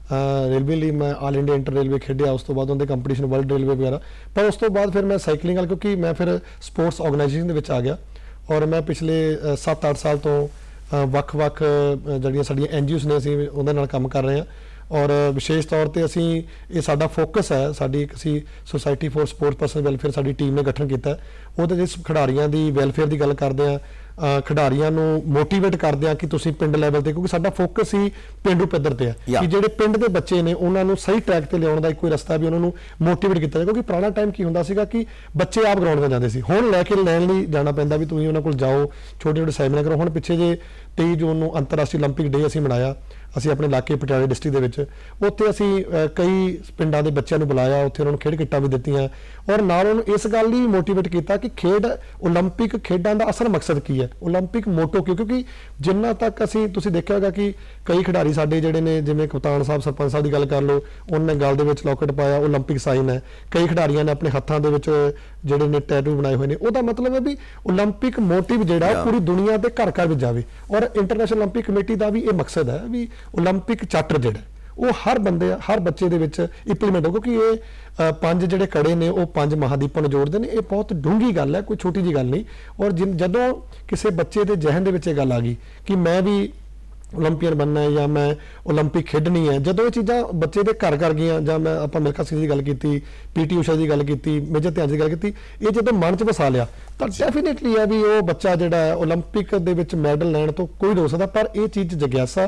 ਰੇਲਵੇ ਲਈ ਮੈਂ ਆਲ ਇੰਡੀਆ ਇੰਟਰ ਰੇਲਵੇ ਖੇਡਿਆ ਉਸ ਤੋਂ ਬਾਅਦ ਉਹਦੇ ਕੰਪੀਟੀਸ਼ਨ ਵਰਲਡ ਰੇਲਵੇ ਵਗੈਰਾ ਪਰ ਉਸ ਤੋਂ ਬਾਅਦ ਫਿਰ ਮੈਂ ਸਾਈਕਲਿੰਗ ਵਾਲ ਕਿਉਂਕਿ ਮੈਂ ਫਿਰ ਸਪੋਰਟਸ ਆਰਗੇਨਾਈਜੇਸ਼ਨ ਦੇ ਵਿੱਚ ਆ ਗਿਆ ਔਰ ਮੈਂ ਪਿਛਲੇ 7-8 ਸਾਲ ਤੋਂ ਵੱਖ-ਵੱਖ ਜਿਹੜੀਆਂ ਸਾਡੀਆਂ ਐਨਜੀਓਸ ਨੇ ਅਸੀਂ ਉਹਦੇ ਨਾਲ ਕੰਮ ਕਰ ਰਹੇ ਹਾਂ ਔਰ ਵਿਸ਼ੇਸ਼ ਤੌਰ ਤੇ ਅਸੀਂ ਇਹ ਸਾਡਾ ਫੋਕਸ ਹੈ ਸਾਡੀ ਇੱਕ ਅਸੀਂ society for sports person welfare ਸਾਡੀ ਟੀਮ ਨੇ ਗਠਨ ਕੀਤਾ ਉਹਦੇ ਵਿੱਚ ਖਿਡਾਰੀਆਂ ਦੀ ਵੈਲਫੇਅਰ ਦੀ ਗੱਲ ਕਰਦੇ ਆ ਖਿਡਾਰੀਆਂ ਨੂੰ ਮੋਟੀਵੇਟ ਕਰਦੇ ਆ ਕਿ ਤੁਸੀਂ ਪਿੰਡ ਲੈਵਲ ਤੇ ਕਿਉਂਕਿ ਸਾਡਾ ਫੋਕਸ ਹੀ ਪਿੰਡੂ ਪੱਧਰ ਤੇ ਹੈ ਕਿ ਜਿਹੜੇ ਪਿੰਡ ਦੇ ਬੱਚੇ ਨੇ ਉਹਨਾਂ ਨੂੰ ਸਹੀ ਟਰੈਕ ਤੇ ਲਿਆਉਣ ਦਾ ਇੱਕੋ ਹੀ ਰਸਤਾ ਵੀ ਉਹਨਾਂ ਨੂੰ ਮੋਟੀਵੇਟ ਕੀਤਾ ਜਾਏ ਕਿਉਂਕਿ ਪੁਰਾਣਾ ਟਾਈਮ ਕੀ ਹੁੰਦਾ ਸੀਗਾ ਕਿ ਬੱਚੇ ਆਪ ਗਰਾਊਂਡ 'ਤੇ ਜਾਂਦੇ ਸੀ ਹੁਣ ਲੈ ਕੇ ਲੈਣ ਲਈ ਜਾਣਾ ਪੈਂਦਾ ਵੀ ਤੁਸੀਂ ਉਹਨਾਂ ਕੋਲ ਜਾਓ ਛੋਟੇ ਛੋਟੇ ਸੈਮੀਨਾਰ ਕਰੋ ਹੁਣ ਪਿੱਛੇ ਜੇ 23 ਜੂਨ ਨੂੰ ਅੰਤਰਰਾਸ਼ਟਰੀ 올림픽 ਡੇ ਅਸੀਂ ਮਨਾਇਆ ਅਸੀਂ ਆਪਣੇ ਇਲਾਕੇ ਪਟਿਆਲੇ ਡਿਸਟ੍ਰਿਕਟ ਦੇ ਵਿੱਚ ਉੱਥੇ ਅਸੀਂ ਕਈ ਪਿੰਡਾਂ ਦੇ ਬੱਚਿਆਂ ਨੂੰ ਬੁਲਾਇਆ ਉੱਥੇ ਉਹਨਾਂ ਨੂੰ ਖੇਡ ਕਿੱਟਾਂ ਵੀ ਦਿੱਤੀਆਂ ਔਰ ਨਾਲ ਉਹਨੂੰ ਇਸ ਗੱਲ ਲਈ ਮੋਟੀਵੇਟ ਕੀਤਾ ਕਿ ਖੇਡ 올림픽 ਖੇਡਾਂ ਦਾ ਅਸਲ ਮਕਸਦ ਕੀ ਹੈ 올림픽 ਮੋਟੋ ਕਿਉਂਕਿ ਜਿੰਨਾ ਤੱਕ ਅਸੀਂ ਤੁਸੀਂ ਦੇਖਿਆ ਹੋਗਾ ਕਿ ਕਈ ਖਿਡਾਰੀ ਸਾਡੇ ਜਿਹੜੇ ਨੇ ਜਿਵੇਂ ਕਪਤਾਨ ਸਾਹਿਬ ਸਰਪੰਚ ਸਾਹਿਬ ਦੀ ਗੱਲ ਕਰ ਲਓ ਉਹਨਾਂ ਨੇ ਗਲ ਦੇ ਵਿੱਚ ਲੋਕਟ ਪਾਇਆ 올림픽 ਸਾਈਨ ਹੈ ਕਈ ਖਿਡਾਰੀਆਂ ਨੇ ਆਪਣੇ ਹੱਥਾਂ ਦੇ ਵਿੱਚ ਜਿਹੜੇ ਨੇ ਟੈਟੂ ਬਣਾਏ ਹੋਏ ਨੇ ਉਹਦਾ ਮਤਲਬ ਹੈ ਵੀ 올림픽 ਮੋਟਿਵ ਜਿਹੜਾ ਪੂਰੀ ਦੁਨੀਆ ਦੇ ਘਰ ਘਰ ਵਿੱਚ ਜਾਵੇ ਔਰ ਇੰਟਰਨੈਸ਼ਨਲ 올림픽 ਕਮੇਟੀ ਦਾ ਵੀ ਇਹ ਮਕਸਦ ਹੈ ਵੀ 올림픽 ਚਾਰਟਰ ਜਿਹੜਾ ਉਹ ਹਰ ਬੰਦੇ ਹਰ ਬੱਚੇ ਦੇ ਵਿੱਚ ਇੰਪਲੀਮੈਂਟ ਹੋ ਕਿਉਂਕਿ ਇਹ 5 ਜਿਹੜੇ ਕੜੇ ਨੇ ਉਹ 5 ਮਹਾਦੀਪਾਂ ਨੂੰ ਜੋੜਦੇ ਨੇ ਇਹ ਬਹੁਤ ਡੂੰਘੀ ਗੱਲ ਹੈ ਕੋਈ ਛੋਟੀ ਜੀ ਗੱਲ ਨਹੀਂ ਔਰ ਜਦੋਂ ਕਿਸੇ ਬੱਚੇ ਦੇ ਜ਼ਿਹਨ ਦੇ ਵਿੱਚ ਇਹ ਗੱਲ ਆ ਗਈ ਕਿ ਮੈਂ ਵੀ 올림픽ੀਅਨ ਬਣਨਾ ਹੈ ਜਾਂ ਮੈਂ 올림픽 ਖੇਡਣੀ ਹੈ ਜਦੋਂ ਇਹ ਚੀਜ਼ਾਂ ਬੱਚੇ ਦੇ ਘਰ ਘਰ ਗਈਆਂ ਜਾਂ ਮੈਂ ਆਪਾਂ ਮਿਲਖਾ ਸਿੰਘ ਦੀ ਗੱਲ ਕੀਤੀ ਪੀਟੀ ਊਸ਼ਾ ਦੀ ਗੱਲ ਕੀਤੀ ਮੇਜਰ ਧਿਆਨ ਦੀ ਗੱਲ ਕੀਤੀ ਇਹ ਜਦੋਂ ਮਨ 'ਚ ਵਸਾ ਲਿਆ ਤਾਂ ਡੈਫੀਨੇਟਲੀ ਹੈ ਵੀ ਉਹ ਬੱਚਾ ਜਿਹੜਾ ਹੈ 올림픽 ਦੇ ਵਿੱਚ ਮੈਡਲ ਲੈਣ ਤੋਂ ਕੋਈ ਰੋਕ ਸਕਦਾ ਪਰ ਇਹ ਚੀਜ਼ ਜਗਿਆਸਾ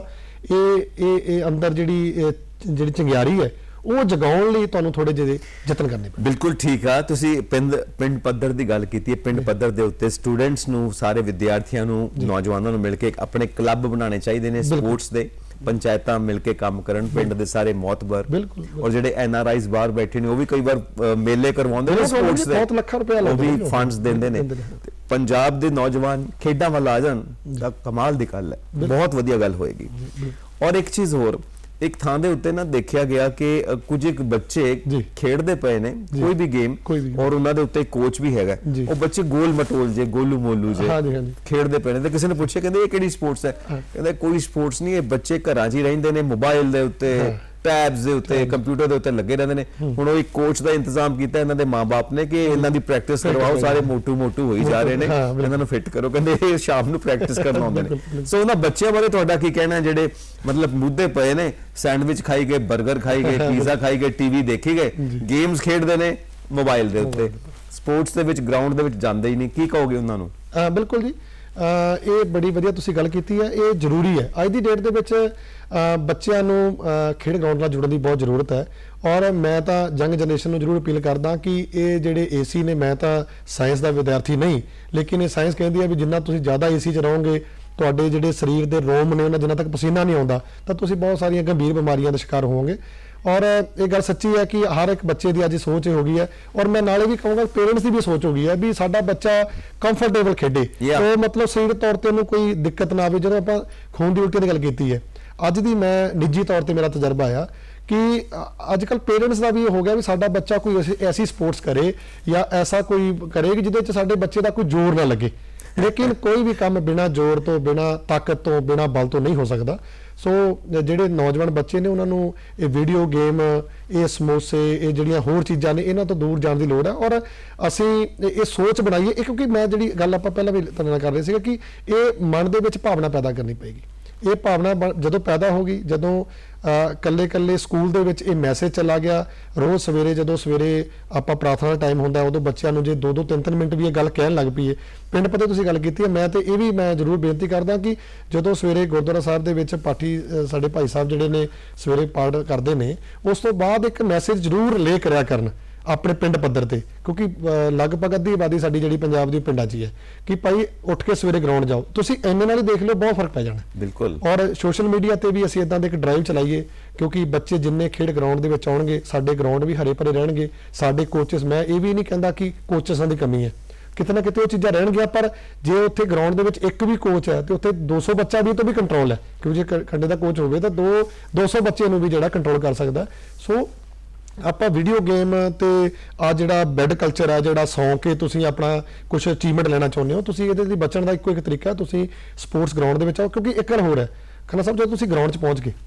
ਇਹ ਅੰਦਰ ਜਿਹੜੀ ਚੰਗਿਆਰੀ ਹੈ ਉਹ ਜਗਾਉਣ ਲਈ ਤੁਹਾਨੂੰ ਥੋੜੇ ਜਿਹੇ ਯਤਨ ਕਰਨੇ ਪੈਣਗੇ ਬਿਲਕੁਲ ਠੀਕ ਆ ਤੁਸੀਂ ਪਿੰਡ ਪੱਧਰ ਦੀ ਗੱਲ ਕੀਤੀ ਹੈ ਪਿੰਡ ਪੱਧਰ ਦੇ ਉੱਤੇ ਸਟੂਡੈਂਟਸ ਨੂੰ ਸਾਰੇ ਵਿਦਿਆਰਥੀਆਂ ਨੂੰ ਨੌਜਵਾਨਾਂ ਨੂੰ ਮਿਲ ਕੇ ਆਪਣੇ ਕਲੱਬ ਬਣਾਉਣੇ ਚਾਹੀਦੇ ਨੇ ਸਪੋਰਟਸ ਦੇ ਪੰਚਾਇਤਾਂ ਮਿਲ ਕੇ ਕੰਮ ਕਰਨ ਪਿੰਡ ਦੇ ਸਾਰੇ ਮੌਤਬਰ ਔਰ ਜਿਹੜੇ NRIs ਬਾਹਰ ਬੈਠੇ ਨੇ ਉਹ ਵੀ ਕਈ ਵਾਰ ਮੇਲੇ ਕਰਵਾਉਂਦੇ ਨੇ ਸਪੋਰਟਸ ਦੇ ਬਹੁਤ ਲੱਖਾਂ ਰੁਪਏ ਲਾਉਂਦੇ ਨੇ ਫੰਡਸ ਦਿੰਦੇ ਨੇ ਪੰਜਾਬ ਦੇ ਨੌਜਵਾਨ ਖੇਡਾਂ ਵੱਲ ਆ ਜਾਣ ਤਾਂ ਕਮਾਲ ਦੀ ਗੱਲ ਹੈ ਬਹੁਤ ਵਧੀਆ ਗੱਲ ਹੋਏਗੀ ਔਰ ਇੱਕ ਚੀਜ਼ ਹੋਰ ਇੱਕ ਥਾਂ ਦੇ ਉੱਤੇ ਨਾ ਦੇਖਿਆ ਗਿਆ ਕਿ ਕੁਝ ਇੱਕ ਬੱਚੇ ਖੇਡਦੇ ਪਏ ਨੇ ਕੋਈ ਵੀ ਗੇਮ ਔਰ ਉਹਨਾਂ ਦੇ ਉੱਤੇ ਕੋਚ ਵੀ ਹੈਗਾ ਉਹ ਬੱਚੇ ਗੋਲ ਮਟੋਲ ਜੇ ਗੋਲੂ ਮੋਲੂ ਜੇ ਖੇਡਦੇ ਪਏ ਨੇ ਤੇ ਕਿਸੇ ਨੇ ਪੁੱਛਿਆ ਕਹਿੰਦੇ ਇਹ ਕਿਹੜੀ ਸਪੋਰਟਸ ਹੈ ਕਹਿੰਦੇ ਕੋਈ ਸਪੋਰਟਸ ਨਹੀਂ ਇਹ ਬੱਚੇ ਘਰਾਂ 'ਚ ਹੀ ਰਹਿੰਦੇ ਨੇ ਮੋਬਾਈਲ ਦੇ ਉੱਤੇ ਟੈਬਸ ਦੇ ਉੱਤੇ ਕੰਪਿਊਟਰ ਦੇ ਉੱਤੇ ਲੱਗੇ ਰਹਿੰਦੇ ਨੇ। ਹੁਣ ਉਹ ਇੱਕ ਕੋਚ ਦਾ ਇੰਤਜ਼ਾਮ ਕੀਤਾ ਇਹਨਾਂ ਦੇ ਮਾਂ-ਬਾਪ ਨੇ ਕਿ ਇਹਨਾਂ ਦੀ ਪ੍ਰੈਕਟਿਸ ਕਰਵਾਓ, ਸਾਰੇ ਮੋਟੂ ਹੋਈ ਜਾ ਰਹੇ ਨੇ, ਇਹਨਾਂ ਨੂੰ ਫਿੱਟ ਕਰੋ, ਕਹਿੰਦੇ ਇਹ ਸ਼ਾਮ ਨੂੰ ਪ੍ਰੈਕਟਿਸ ਕਰਨ ਆਉਂਦੇ ਨੇ। ਸੋ ਉਹਨਾਂ ਬੱਚਿਆਂ ਬਾਰੇ ਤੁਹਾਡਾ ਕੀ ਕਹਿਣਾ, ਜਿਹੜੇ ਮਤਲਬ ਮੁੱਦੇ ਪਏ ਨੇ, ਸੈਂਡਵਿਚ ਖਾਈ ਗਏ, 버ਗਰ ਖਾਈ ਗਏ, ਪੀਜ਼ਾ ਖਾਈ ਗਏ, ਟੀਵੀ ਦੇਖੀ ਗਏ, ਗੇਮਸ ਖੇਡਦੇ ਨੇ ਮੋਬਾਈਲ ਦੇ ਉੱਤੇ, ਸਪੋਰਟਸ ਦੇ ਵਿੱਚ ਗਰਾਊਂਡ ਦੇ ਵਿੱਚ ਜਾਂਦੇ ਹੀ ਨਹੀਂ, ਕੀ ਕਹੋਗੇ ਉਹਨਾਂ ਨੂੰ? ਬਿਲਕੁਲ ਜੀ, ਇਹ ਬੜੀ ਵਧੀਆ ਤੁਸੀਂ ਗੱਲ ਕੀਤੀ ਹੈ। ਇਹ ਜ਼ਰੂਰੀ ਹੈ ਅੱਜ ਦੀ ਡੇਟ ਦੇ ਵਿੱਚ, ਬੱਚਿਆਂ ਨੂੰ ਖੇਡ ਗਰਾਊਂਡ ਨਾਲ ਜੁੜਨ ਦੀ ਬਹੁਤ ਜ਼ਰੂਰਤ ਹੈ। ਔਰ ਮੈਂ ਤਾਂ ਯੰਗ ਜਨਰੇਸ਼ਨ ਨੂੰ ਜ਼ਰੂਰ ਅਪੀਲ ਕਰਦਾ ਕਿ ਇਹ ਜਿਹੜੇ ਏਸੀ ਨੇ, ਮੈਂ ਤਾਂ ਸਾਇੰਸ ਦਾ ਵਿਦਿਆਰਥੀ ਨਹੀਂ, ਲੇਕਿਨ ਇਹ ਸਾਇੰਸ ਕਹਿੰਦੀ ਹੈ ਵੀ ਜਿੰਨਾ ਤੁਸੀਂ ਜ਼ਿਆਦਾ ਏਸੀ 'ਚ ਰਹੋਗੇ, ਤੁਹਾਡੇ ਜਿਹੜੇ ਸਰੀਰ ਦੇ ਰੋਮ ਨੇ ਉਹਨਾਂ ਜਿੰਨਾ ਤੱਕ ਪਸੀਨਾ ਨਹੀਂ ਆਉਂਦਾ ਤਾਂ ਤੁਸੀਂ ਬਹੁਤ ਸਾਰੀਆਂ ਗੰਭੀਰ ਬਿਮਾਰੀਆਂ ਦਾ ਸ਼ਿਕਾਰ ਹੋਵੋਗੇ। ਔਰ ਇਹ ਗੱਲ ਸੱਚੀ ਹੈ ਕਿ ਹਰ ਇੱਕ ਬੱਚੇ ਦੀ ਅੱਜ ਸੋਚ ਹੋ ਗਈ ਹੈ। ਔਰ ਮੈਂ ਨਾਲੇ ਵੀ ਕਹੂੰਗਾ ਪੇਰੈਂਟਸ ਦੀ ਵੀ ਸੋਚ ਹੋ ਗਈ ਹੈ ਵੀ ਸਾਡਾ ਬੱਚਾ ਕੰਫਰਟੇਬਲ ਖੇਡੇ, ਉਹ ਮਤਲਬ ਸਰੀਰਕ ਤੌਰ ਤੇ ਉਹਨੂੰ ਕੋਈ ਦਿੱਕਤ ਨਾ ਆਵੇ। ਜਦੋਂ ਆਪਾਂ ਖੂਨ ਦੀ ਉਲਟੀ ਦੀ ਗੱਲ ਕੀਤੀ ਹੈ, ਅੱਜ ਦੀ ਮੈਂ ਨਿੱਜੀ ਤੌਰ ਤੇ ਮੇਰਾ ਤਜਰਬਾ ਆ ਕਿ ਅੱਜ ਕੱਲ ਪੇਰੈਂਟਸ ਦਾ ਵੀ ਇਹ ਹੋ ਗਿਆ ਵੀ ਸਾਡਾ ਬੱਚਾ ਕੋਈ ਐਸੀ ਸਪੋਰਟਸ ਕਰੇ ਜਾਂ ਐਸਾ ਕੋਈ ਕਰੇ ਕਿ ਜਿਹਦੇ 'ਚ ਸਾਡੇ ਬੱਚੇ ਦਾ ਕੋਈ ਜ਼ੋਰ ਨਾ ਲੱਗੇ। ਲੇਕਿਨ ਕੋਈ ਵੀ ਕੰਮ ਬਿਨਾਂ ਜ਼ੋਰ ਤੋਂ, ਬਿਨਾਂ ਤਾਕਤ ਤੋਂ, ਬਿਨਾਂ ਬਲ ਤੋਂ ਨਹੀਂ ਹੋ ਸਕਦਾ। ਸੋ ਜਿਹੜੇ ਨੌਜਵਾਨ ਬੱਚੇ ਨੇ ਉਹਨਾਂ ਨੂੰ ਇਹ ਵੀਡੀਓ ਗੇਮ, ਇਹ ਸਮੋਸੇ, ਇਹ ਜਿਹੜੀਆਂ ਹੋਰ ਚੀਜ਼ਾਂ ਨੇ, ਇਹਨਾਂ ਤੋਂ ਦੂਰ ਜਾਣ ਦੀ ਲੋੜ ਹੈ। ਔਰ ਅਸੀਂ ਇਹ ਸੋਚ ਬਣਾਈਏ, ਕਿਉਂਕਿ ਮੈਂ ਜਿਹੜੀ ਗੱਲ ਆਪਾਂ ਪਹਿਲਾਂ ਵੀ ਤੁਹਾਡੇ ਨਾਲ ਕਰ ਰਹੇ ਸੀਗੇ ਕਿ ਇਹ ਮਨ ਦੇ ਵਿੱਚ ਭਾਵਨਾ ਪੈਦਾ ਕਰਨੀ ਪਏਗੀ। ਇਹ ਭਾਵਨਾ ਜਦੋਂ ਪੈਦਾ ਹੋ ਗਈ, ਜਦੋਂ ਕੱਲੇ ਸਕੂਲ ਦੇ ਵਿੱਚ ਇਹ ਮੈਸੇਜ ਚਲਾ ਗਿਆ, ਰੋਜ਼ ਸਵੇਰੇ ਜਦੋਂ ਸਵੇਰੇ ਆਪਾਂ ਪ੍ਰਾਰਥਨਾ ਟਾਈਮ ਹੁੰਦਾ ਉਦੋਂ ਬੱਚਿਆਂ ਨੂੰ ਜੇ 2-2 3-3 ਮਿੰਟ ਵੀ ਇਹ ਗੱਲ ਕਹਿਣ ਲੱਗ ਪਈਏ। ਪਿੰਡ ਪੱਧਰ ਤੁਸੀਂ ਗੱਲ ਕੀਤੀ ਹੈ, ਮੈਂ ਤੇ ਇਹ ਵੀ ਮੈਂ ਜ਼ਰੂਰ ਬੇਨਤੀ ਕਰਦਾ ਕਿ ਜਦੋਂ ਸਵੇਰੇ ਗੁਰਦੁਆਰਾ ਸਾਹਿਬ ਦੇ ਵਿੱਚ ਪਾਠੀ ਸਾਡੇ ਭਾਈ ਸਾਹਿਬ ਜਿਹੜੇ ਨੇ ਸਵੇਰੇ ਪਾਠ ਕਰਦੇ ਨੇ, ਉਸ ਤੋਂ ਬਾਅਦ ਇੱਕ ਮੈਸੇਜ ਜ਼ਰੂਰ ਰਿਲੇ ਕਰਿਆ ਕਰਨ ਆਪਣੇ ਪਿੰਡ ਪੱਧਰ ਤੇ, ਕਿਉਂਕਿ ਲਗਭਗ ਅੱਧੀ ਆਬਾਦੀ ਸਾਡੀ ਜਿਹੜੀ ਪੰਜਾਬ ਦੀ ਪਿੰਡਾਂ 'ਚ ਹੀ ਹੈ ਕਿ ਭਾਈ ਉੱਠ ਕੇ ਸਵੇਰੇ ਗਰਾਊਂਡ ਜਾਓ। ਤੁਸੀਂ ਇੰਨੇ ਨਾਲ ਹੀ ਦੇਖ ਲਿਓ, ਬਹੁਤ ਫਰਕ ਪੈ ਜਾਣਾ। ਬਿਲਕੁਲ। ਔਰ ਸੋਸ਼ਲ ਮੀਡੀਆ ਤੇ ਵੀ ਅਸੀਂ ਇਦਾਂ ਦੇ ਇੱਕ ਡਰਾਈਵ ਚਲਾਈਏ, ਕਿਉਂਕਿ ਬੱਚੇ ਜਿੰਨੇ ਖੇਡ ਗਰਾਊਂਡ ਦੇ ਵਿੱਚ ਆਉਣਗੇ, ਸਾਡੇ ਗਰਾਊਂਡ ਵੀ ਹਰੇ ਭਰੇ ਰਹਿਣਗੇ। ਸਾਡੇ ਕੋਚਸ, ਮੈਂ ਇਹ ਵੀ ਨਹੀਂ ਕਹਿੰਦਾ ਕਿ ਕੋਚਸਾਂ ਦੀ ਕਮੀ ਹੈ, ਕਿਤੇ ਨਾ ਕਿਤੇ ਉਹ ਚੀਜ਼ਾਂ ਰਹਿਣਗੀਆਂ, ਪਰ ਜੇ ਉੱਥੇ ਗਰਾਊਂਡ ਦੇ ਵਿੱਚ ਇੱਕ ਵੀ ਕੋਚ ਹੈ ਤੇ ਉੱਥੇ 200 ਬੱਚਾ ਵੀ ਤੋਂ ਵੀ ਕੰਟਰੋਲ ਹੈ, ਕਿਉਂਕਿ ਜੇ ਖੰਡੇ ਦਾ ਕੋਚ ਹੋਵੇ ਤਾਂ 200 ਬੱਚੇ ਨੂੰ ਵੀ ਜਿਹੜਾ ਕੰਟਰੋਲ ਕਰ ਸਕਦਾ। ਸੋ ਆਪਾਂ ਵੀਡੀਓ ਗੇਮ ਤੇ ਆ ਜਿਹੜਾ ਬੈਡ ਕਲਚਰ ਆ, ਜਿਹੜਾ ਸੌਂ ਕੇ ਤੁਸੀਂ ਆਪਣਾ ਕੁਝ ਅਚੀਵਮੈਂਟ ਲੈਣਾ ਚਾਹੁੰਦੇ ਹੋ, ਤੁਸੀਂ ਇਹਦੇ ਲਈ ਬਚਣ ਦਾ ਇੱਕੋ ਇੱਕ ਤਰੀਕਾ, ਤੁਸੀਂ ਸਪੋਰਟਸ ਗਰਾਊਂਡ ਦੇ ਵਿੱਚ ਆਓ। ਕਿਉਂਕਿ ਇੱਕ ਗੱਲ ਹੋਰ ਹੈ ਖੰਨਾ ਸਾਹਿਬ, ਜਦੋਂ ਤੁਸੀਂ ਗਰਾਊਂਡ 'ਚ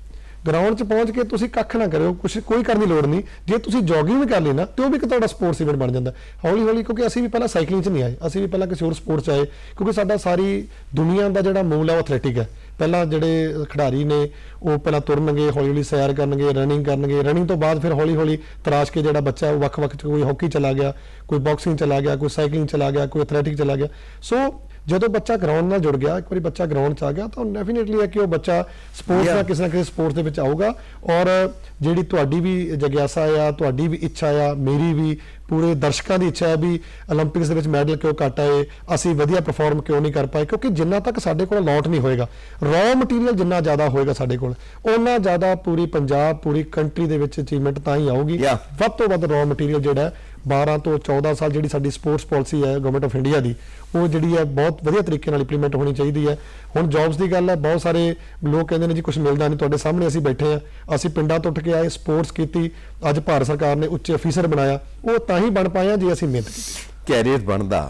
ਪਹੁੰਚ ਕੇ ਤੁਸੀਂ ਕੱਖ ਨਾ ਕਰਿਓ, ਕੋਈ ਕਰਨ ਦੀ ਲੋੜ ਨਹੀਂ। ਜੇ ਤੁਸੀਂ ਜੋਗਿੰਗ ਵੀ ਕਰ ਲਈ ਨਾ ਤੇ ਉਹ ਵੀ ਇੱਕ ਤੁਹਾਡਾ ਸਪੋਰਟਸ ਇਵੈਂਟ ਬਣ ਜਾਂਦਾ ਹੌਲੀ, ਕਿਉਂਕਿ ਅਸੀਂ ਵੀ ਪਹਿਲਾਂ ਸਾਈਕਲਿੰਗ 'ਚ ਨਹੀਂ ਆਏ, ਅਸੀਂ ਵੀ ਪਹਿਲਾਂ ਕਿਸੇ ਹੋਰ ਸਪੋਰਟਸ 'ਚ ਆਏ, ਕਿਉਂਕਿ ਸਾਡਾ ਸਾਰੀ ਦੁਨੀਆ ਦਾ ਜਿਹੜਾ ਮੂਲ ਹੈ ਉਹ ਐਥਲੈਟਿਕ ਹੈ। ਪਹਿਲਾਂ ਜਿਹੜੇ ਖਿਡਾਰੀ ਨੇ ਉਹ ਪਹਿਲਾਂ ਤੁਰਨਗੇ, ਹੌਲੀ ਸੈਰ ਕਰਨਗੇ, ਰਨਿੰਗ ਤੋਂ ਬਾਅਦ ਫਿਰ ਹੌਲੀ ਤਰਾਸ਼ ਕੇ ਜਿਹੜਾ ਬੱਚਾ ਉਹ ਵੱਖ-ਵੱਖ, ਕੋਈ ਹਾਕੀ ਚਲਾ ਗਿਆ, ਕੋਈ ਬਾਕਸਿੰਗ ਚਲਾ ਗਿਆ, ਕੋਈ ਸਾਈਕਲਿੰਗ ਚਲਾ ਗਿਆ, ਕੋਈ ਐਥਲੈਟਿਕ ਚਲਾ ਗਿਆ। ਸੋ ਜਦੋਂ ਬੱਚਾ ਗਰਾਊਂਡ ਨਾਲ ਜੁੜ ਗਿਆ, ਇੱਕ ਵਾਰੀ ਬੱਚਾ ਗਰਾਊਂਡ 'ਚ ਆ ਗਿਆ ਤਾਂ ਡੈਫੀਨੇਟਲੀ ਹੈ ਕਿ ਉਹ ਬੱਚਾ ਸਪੋਰਟਸ ਦਾ ਕਿਸੇ ਨਾ ਕਿਸੇ ਸਪੋਰਟਸ ਦੇ ਵਿੱਚ ਆਊਗਾ। ਔਰ ਜਿਹੜੀ ਤੁਹਾਡੀ ਵੀ ਜਗਿਆਸਾ ਆ, ਤੁਹਾਡੀ ਵੀ ਇੱਛਾ ਆ, ਮੇਰੀ ਵੀ, ਪੂਰੇ ਦਰਸ਼ਕਾਂ ਦੀ ਇੱਛਾ ਹੈ ਵੀ 올림픽ਸ ਦੇ ਵਿੱਚ ਮੈਡਲ ਕਿਉਂ ਘੱਟ ਆਏ, ਅਸੀਂ ਵਧੀਆ ਪਰਫਾਰਮ ਕਿਉਂ ਨਹੀਂ ਕਰ ਪਾਏ, ਕਿਉਂਕਿ ਜਿੰਨਾ ਤੱਕ ਸਾਡੇ ਕੋਲ ਅਲਾਟ ਨਹੀਂ ਹੋਏਗਾ, ਰॉ ਮਟੀਰੀਅਲ ਜਿੰਨਾ ਜ਼ਿਆਦਾ ਹੋਏਗਾ ਸਾਡੇ ਕੋਲ, ਉਹਨਾਂ ਜ਼ਿਆਦਾ ਪੂਰੀ ਪੰਜਾਬ, ਪੂਰੀ ਕੰਟਰੀ ਦੇ ਵਿੱਚ ਅਚੀਵਮੈਂਟ ਤਾਂ ਹੀ ਆਊਗੀ। ਵੱਧ ਤੋਂ ਵੱਧ ਰॉ ਮਟੀਰੀਅਲ ਜਿਹੜਾ 12 ਤੋਂ 14 ਸਾਲ ਜਿਹੜੀ ਸਾਡੀ ਸਪੋਰਟਸ ਪਾਲਿਸੀ ਹੈ ਗਵਰਨਮੈਂਟ ਆਫ ਇੰਡੀਆ ਦੀ, ਉਹ ਜਿਹੜੀ ਹੈ ਬਹੁਤ ਵਧੀਆ ਤਰੀਕੇ ਨਾਲ ਇੰਪਲੀਮੈਂਟ ਹੋਣੀ ਚਾਹੀਦੀ ਹੈ। ਹੁਣ ਜੌਬਸ ਦੀ ਗੱਲ ਹੈ, ਬਹੁਤ ਸਾਰੇ ਲੋਕ ਕਹਿੰਦੇ ਨੇ ਜੀ ਕੁਝ ਮਿਲਦਾ ਨਹੀਂ, ਤੁਹਾਡੇ ਸਾਹਮਣੇ ਅਸੀਂ ਬੈਠੇ ਹਾਂ, ਅਸੀਂ ਪਿੰਡਾਂ ਤੋਂ ਉੱਠ ਕੇ ਆਏ, ਸਪੋਰਟਸ ਕੀਤੀ, ਅੱਜ ਭਾਰਤ ਸਰਕਾਰ ਨੇ ਉੱਚ ਅਫੀਸਰ ਬਣਾਇਆ, ਉਹ ਤਾਂ ਹੀ ਬਣ ਪਾਏ ਜੇ ਅਸੀਂ ਮਿਹਨਤ ਕੀਤੀ, ਕੈਰੀਅਰ ਬਣਦਾ।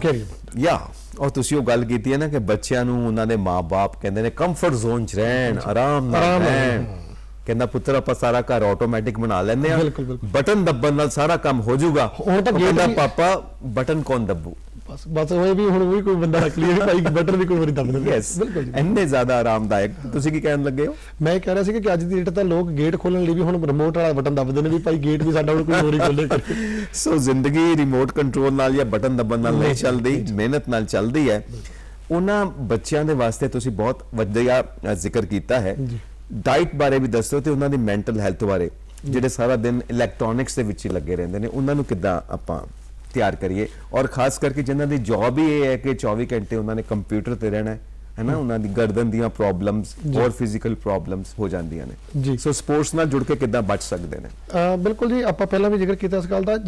ਔਰ ਤੁਸੀਂ ਉਹ ਗੱਲ ਕੀਤੀ ਹੈ ਨਾ ਕਿ ਬੱਚਿਆਂ ਨੂੰ ਉਹਨਾਂ ਦੇ ਮਾਂ-ਬਾਪ ਕਹਿੰਦੇ ਨੇ ਕੰਫਰਟ ਜ਼ੋਨ 'ਚ ਰਹਿਣ, ਆਰਾਮ ਨਾਲ ਰਹਿਣ। ਕਹਿੰਦਾ ਪੁੱਤਰ ਆਪਾਂ ਸਾਰਾ ਘਰ ਆਟੋਮੈਟਿਕ ਬਣਾ ਲੈਂਦੇ ਆ, ਬਟਨ ਦੱਬਣ ਨਾਲ ਸਾਰਾ ਕੰਮ ਹੋ ਜਾਊਗਾ। ਹੁਣ ਤਾਂ ਕਹਿੰਦਾ ਪਾਪਾ ਬਟਨ ਕੌਣ ਦੱਬੂ, ਬਸ ਹੋਏ ਵੀ ਹੁਣ ਵੀ ਕੋਈ ਬੰਦਾ ਰੱਖ ਲਈਏ ਭਾਈ ਬਟਨ ਵੀ ਕੋਈ ਵਾਰੀ ਦੱਬ ਦਿੰਦਾ। ਬਿਲਕੁਲ ਇੰਨੇ ਜ਼ਿਆਦਾ ਆਰਾਮਦਾਇਕ। ਤੁਸੀਂ ਕੀ ਕਹਿਣ ਲੱਗੇ ਹੋ? ਮੈਂ ਕਹਿ ਰਿਹਾ ਸੀ ਕਿ ਅੱਜ ਦੀ ਡੇਟ ਤਾਂ ਲੋਕ ਗੇਟ ਖੋਲਣ ਲਈ ਵੀ ਹੁਣ ਰਿਮੋਟ ਵਾਲਾ ਬਟਨ ਦੱਬਦੇ ਨੇ ਵੀ ਭਾਈ ਗੇਟ ਵੀ ਸਾਡਾ ਹੁਣ ਕੋਈ ਹੋਰ ਹੀ ਖੋਲੇ। ਸੋ ਜ਼ਿੰਦਗੀ ਰਿਮੋਟ ਕੰਟਰੋਲ ਨਾਲ ਜਾਂ ਬਟਨ ਦੱਬਣ ਨਾਲ ਨਹੀਂ ਚੱਲਦੀ, ਮਿਹਨਤ ਨਾਲ ਚੱਲਦੀ ਹੈ। ਉਹਨਾਂ ਬੱਚਿਆਂ ਦੇ ਵਾਸਤੇ ਤੁਸੀਂ ਬਹੁਤ ਵਧੀਆ ਜ਼ਿਕਰ ਕੀਤਾ ਹੈ। ਡਾਈਟ ਬਾਰੇ ਵੀ ਦੱਸੋ ਤੇ ਉਹਨਾਂ ਦੀ ਮੈਂਟਲ ਹੈਲਥ ਬਾਰੇ, ਜਿਹੜੇ ਸਾਰਾ ਦਿਨ ਇਲੈਕਟ੍ਰੋਨਿਕਸ ਦੇ ਵਿੱਚ ਹੀ ਲੱਗੇ ਰਹਿੰਦੇ ਨੇ, ਉਹਨਾਂ ਨੂੰ ਕਿੱਦਾਂ ਆਪਾਂ ਤਿਆਰ ਕਰੀਏ। ਔਰ ਖਾਸ ਕਰਕੇ ਜਿਨ੍ਹਾਂ ਦੀ ਜੌਬ ਹੀ ਇਹ ਹੈ ਕਿ 24 ਘੰਟੇ ਉਹਨਾਂ ਨੇ ਕੰਪਿਊਟਰ ਤੇ ਰਹਿਣਾ ਹੈ ਨਾ, ਉਹਨਾਂ ਦੀ ਗਰਦਨ ਦੀਆਂ ਪ੍ਰੋਬਲਮਸ ਹੋਰ ਫਿਜ਼ੀਕਲ ਪ੍ਰੋਬਲਮਸ ਹੋ ਜਾਂਦੀਆਂ ਨੇ। ਸੋ ਸਪੋਰਟਸ ਨਾਲ ਜੁੜ ਕੇ ਕਿੱਦਾਂ ਬਚ ਸਕਦੇ ਨੇ? ਬਿਲਕੁਲ ਜੀ, ਆਪਾਂ ਪਹਿਲਾਂ ਵੀ ਜ਼ਿਕਰ ਕੀਤਾ ਇਸ ਗੱਲ ਦਾ,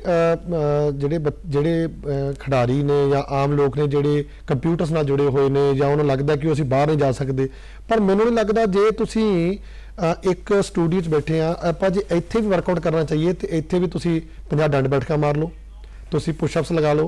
ਜਿਹੜੇ ਖਿਡਾਰੀ ਨੇ ਜਾਂ ਆਮ ਲੋਕ ਨੇ ਜਿਹੜੇ ਕੰਪਿਊਟਰਸ ਨਾਲ ਜੁੜੇ ਹੋਏ ਨੇ ਜਾਂ ਉਹਨਾਂ ਨੂੰ ਲੱਗਦਾ ਕਿ ਅਸੀਂ ਬਾਹਰ ਨਹੀਂ ਜਾ ਸਕਦੇ, ਪਰ ਮੈਨੂੰ ਨਹੀਂ ਲੱਗਦਾ ਜੇ ਤੁਸੀਂ ਇੱਕ ਸਟੂਡੀਓ 'ਚ ਬੈਠੇ ਆ, ਆਪਾਂ ਜੇ ਇੱਥੇ ਵੀ ਵਰਕਆਊਟ ਕਰਨਾ ਚਾਹੀਏ ਤੇ ਇੱਥੇ ਵੀ ਤੁਸੀਂ 50 ਡੰਡ ਬੈਠਕਾਂ ਮਾਰ ਲਓ, ਤੁਸੀਂ ਪੁਸ਼ਅਪਸ ਲਗਾ ਲਓ,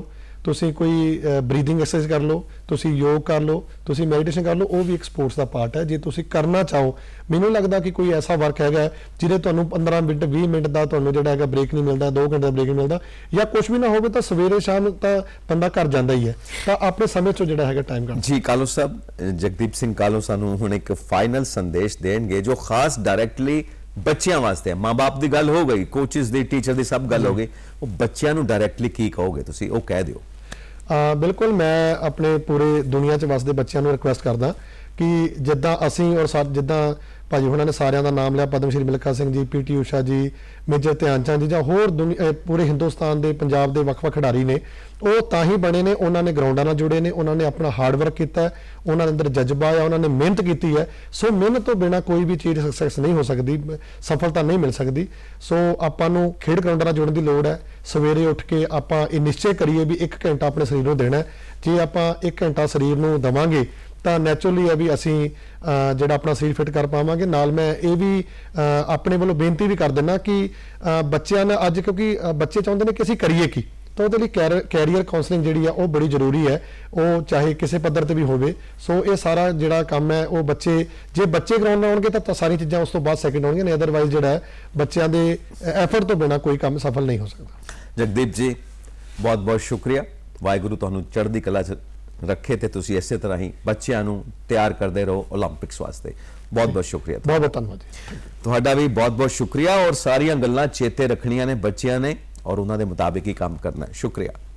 ਤੁਸੀਂ ਕੋਈ ਬਰੀਥਿੰਗ ਐਕਸਰਸਾਈਜ਼ ਕਰ ਲਓ, ਤੁਸੀਂ ਯੋਗ ਕਰ ਲਓ, ਤੁਸੀਂ ਮੈਡੀਟੇਸ਼ਨ ਕਰ ਲਓ, ਉਹ ਵੀ ਇੱਕ ਸਪੋਰਟਸ ਦਾ ਪਾਰਟ ਹੈ। ਜੇ ਤੁਸੀਂ ਕਰਨਾ ਚਾਹੋ, ਮੈਨੂੰ ਲੱਗਦਾ ਕਿ ਕੋਈ ਐਸਾ ਵਰਕ ਹੈਗਾ ਜਿਹਦੇ ਤੁਹਾਨੂੰ 15 ਮਿੰਟ 20 ਮਿੰਟ ਦਾ ਤੁਹਾਨੂੰ ਜਿਹੜਾ ਹੈਗਾ ਬ੍ਰੇਕ ਨਹੀਂ ਮਿਲਦਾ, 2 ਘੰਟੇ ਦਾ ਬ੍ਰੇਕ ਨਹੀਂ ਮਿਲਦਾ, ਜਾਂ ਕੁਝ ਵੀ ਨਾ ਹੋਵੇ ਤਾਂ ਸਵੇਰੇ ਸ਼ਾਮ ਤਾਂ ਬੰਦਾ ਕਰ ਜਾਂਦਾ ਹੀ ਹੈ, ਤਾਂ ਆਪਣੇ ਸਮੇਂ 'ਚੋਂ ਜਿਹੜਾ ਹੈਗਾ ਟਾਈਮ ਕੱਢ। ਜੀ ਕਾਲੋ ਸਾਹਿਬ, ਜਗਦੀਪ ਸਿੰਘ ਕਾਲੋ ਸਾਨੂੰ ਹੁਣ ਇੱਕ ਫਾਈਨਲ ਸੰਦੇਸ਼ ਦੇਣਗੇ ਜੋ ਖਾਸ ਡਾਇਰੈਕਟਲੀ ਬੱਚਿਆਂ ਵਾਸਤੇ। ਮਾਂ-ਬਾਪ ਦੀ ਗੱਲ ਹੋ ਗਈ, ਕੋਚਿਸ ਦੀ, ਟੀਚਰ ਦੀ ਸਭ ਗੱਲ ਹੋ ਗਈ, ਉਹ ਬੱਚਿਆਂ ਨੂੰ ਡਾਇਰੈਕਟਲੀ ਕੀ ਕਹੋਗੇ ਤੁਸੀਂ, ਉਹ ਕਹਿ ਦਿਓ। ਬਿਲਕੁਲ, ਮੈਂ ਆਪਣੇ ਪੂਰੇ ਦੁਨੀਆ 'ਚ ਵਸਦੇ ਬੱਚਿਆਂ ਨੂੰ ਰਿਕੁਐਸਟ ਕਰਦਾ ਕਿ ਜਿੱਦਾਂ ਅਸੀਂ ਔਰ ਜਿੱਦਾਂ ਭਾਜੀ ਉਹਨਾਂ ਨੇ ਸਾਰਿਆਂ ਦਾ ਨਾਮ ਲਿਆ, ਪਦਮ ਸ਼੍ਰੀ ਮਿਲਖਾ ਸਿੰਘ ਜੀ, PT ਊਸ਼ਾ ਜੀ, ਮੇਜਰ ਧਿਆਨ ਚੰਦ ਜੀ, ਜਾਂ ਹੋਰ ਪੂਰੇ ਹਿੰਦੁਸਤਾਨ ਦੇ ਪੰਜਾਬ ਦੇ ਵੱਖ-ਵੱਖ ਖਿਡਾਰੀ ਨੇ, ਉਹ ਤਾਂ ਹੀ ਬਣੇ ਨੇ, ਉਹਨਾਂ ਨੇ ਗਰਾਊਂਡਾਂ ਨਾਲ ਜੁੜੇ ਨੇ, ਉਹਨਾਂ ਨੇ ਆਪਣਾ ਹਾਰਡ ਵਰਕ ਕੀਤਾ, ਉਹਨਾਂ ਦੇ ਅੰਦਰ ਜਜ਼ਬਾ ਆ, ਉਹਨਾਂ ਨੇ ਮਿਹਨਤ ਕੀਤੀ ਹੈ। ਸੋ ਮਿਹਨਤ ਤੋਂ ਬਿਨਾਂ ਕੋਈ ਵੀ ਚੀਜ਼ ਸਕਸੈਸ ਨਹੀਂ ਹੋ ਸਕਦੀ, ਸਫਲਤਾ ਨਹੀਂ ਮਿਲ ਸਕਦੀ। ਸੋ ਆਪਾਂ ਨੂੰ ਖੇਡ ਗਰਾਊਂਡਾਂ ਨਾਲ ਜੁੜਨ ਦੀ ਲੋੜ ਹੈ। ਸਵੇਰੇ ਉੱਠ ਕੇ ਆਪਾਂ ਇਹ ਨਿਸ਼ਚੈ ਕਰੀਏ ਵੀ 1 ਘੰਟਾ ਆਪਣੇ ਸਰੀਰ ਨੂੰ ਦੇਣਾ। ਜੇ ਆਪਾਂ 1 ਘੰਟਾ ਸਰੀਰ ਨੂੰ ਦੇਵਾਂਗੇ ਤਾਂ ਨੈਚੁਰਲੀ ਹੈ ਵੀ ਅਸੀਂ ਜਿਹੜਾ ਆਪਣਾ ਸਰੀਰ ਫਿੱਟ ਕਰ ਪਾਵਾਂਗੇ। ਨਾਲ ਮੈਂ ਇਹ ਵੀ ਆਪਣੇ ਵੱਲੋਂ ਬੇਨਤੀ ਵੀ ਕਰ ਦਿੰਦਾ ਕਿ ਬੱਚਿਆਂ ਨੇ ਅੱਜ, ਕਿਉਂਕਿ ਬੱਚੇ ਚਾਹੁੰਦੇ ਨੇ ਕਿ ਅਸੀਂ ਕਰੀਏ ਕੀ, ਤਾਂ ਉਹਦੇ ਲਈ ਕੈਰੀਅਰ ਕਾਉਂਸਲਿੰਗ ਜਿਹੜੀ ਆ ਉਹ ਬੜੀ ਜ਼ਰੂਰੀ ਹੈ, ਉਹ ਚਾਹੇ ਕਿਸੇ ਪੱਧਰ ਤੇ ਵੀ ਹੋਵੇ। ਸੋ ਇਹ ਸਾਰਾ ਜਿਹੜਾ ਕੰਮ ਹੈ ਉਹ ਜੇ ਬੱਚੇ ਗਰਾਊਂਡ ਆਉਣਗੇ ਤਾਂ ਸਾਰੀ ਚੀਜ਼ਾਂ ਉਸ ਤੋਂ ਬਾਅਦ ਸੈਕਿੰਡ ਹੋਣਗੀਆਂ, ਨਹੀਂ ਅਦਰਵਾਈਜ਼ ਜਿਹੜਾ ਹੈ ਬੱਚਿਆਂ ਦੇ ਐਫਰਟ ਤੋਂ ਬਿਨਾਂ ਕੋਈ ਕੰਮ ਸਫਲ ਨਹੀਂ ਹੋ ਸਕਦਾ। ਜਗਦੀਪ ਜੀ, ਬਹੁਤ ਬਹੁਤ ਸ਼ੁਕਰੀਆ। ਵਾਹਿਗੁਰੂ ਤੁਹਾਨੂੰ ਚੜ੍ਹਦੀ ਕਲਾ 'ਚ ਰੱਖੇ ਤੇ ਤੁਸੀਂ ਇਸੇ ਤਰ੍ਹਾਂ ਹੀ ਬੱਚਿਆਂ ਨੂੰ ਤਿਆਰ ਕਰਦੇ ਰਹੋ 올림픽ਸ ਵਾਸਤੇ। ਬਹੁਤ ਬਹੁਤ ਸ਼ੁਕਰੀਆ। ਬਹੁਤ ਬਹੁਤ ਧੰਨਵਾਦ ਜੀ। ਤੁਹਾਡਾ ਵੀ ਬਹੁਤ ਬਹੁਤ ਸ਼ੁਕਰੀਆ। ਔਰ ਸਾਰੀਆਂ ਗੱਲਾਂ ਚੇਤੇ ਰੱਖਣੀਆਂ ਨੇ ਬੱਚਿਆਂ ਨੇ, ਔਰ ਉਹਨਾਂ ਦੇ ਮੁਤਾਬਿਕ ਹੀ ਕੰਮ ਕਰਨਾ ਹੈ। ਸ਼ੁਕਰੀਆ।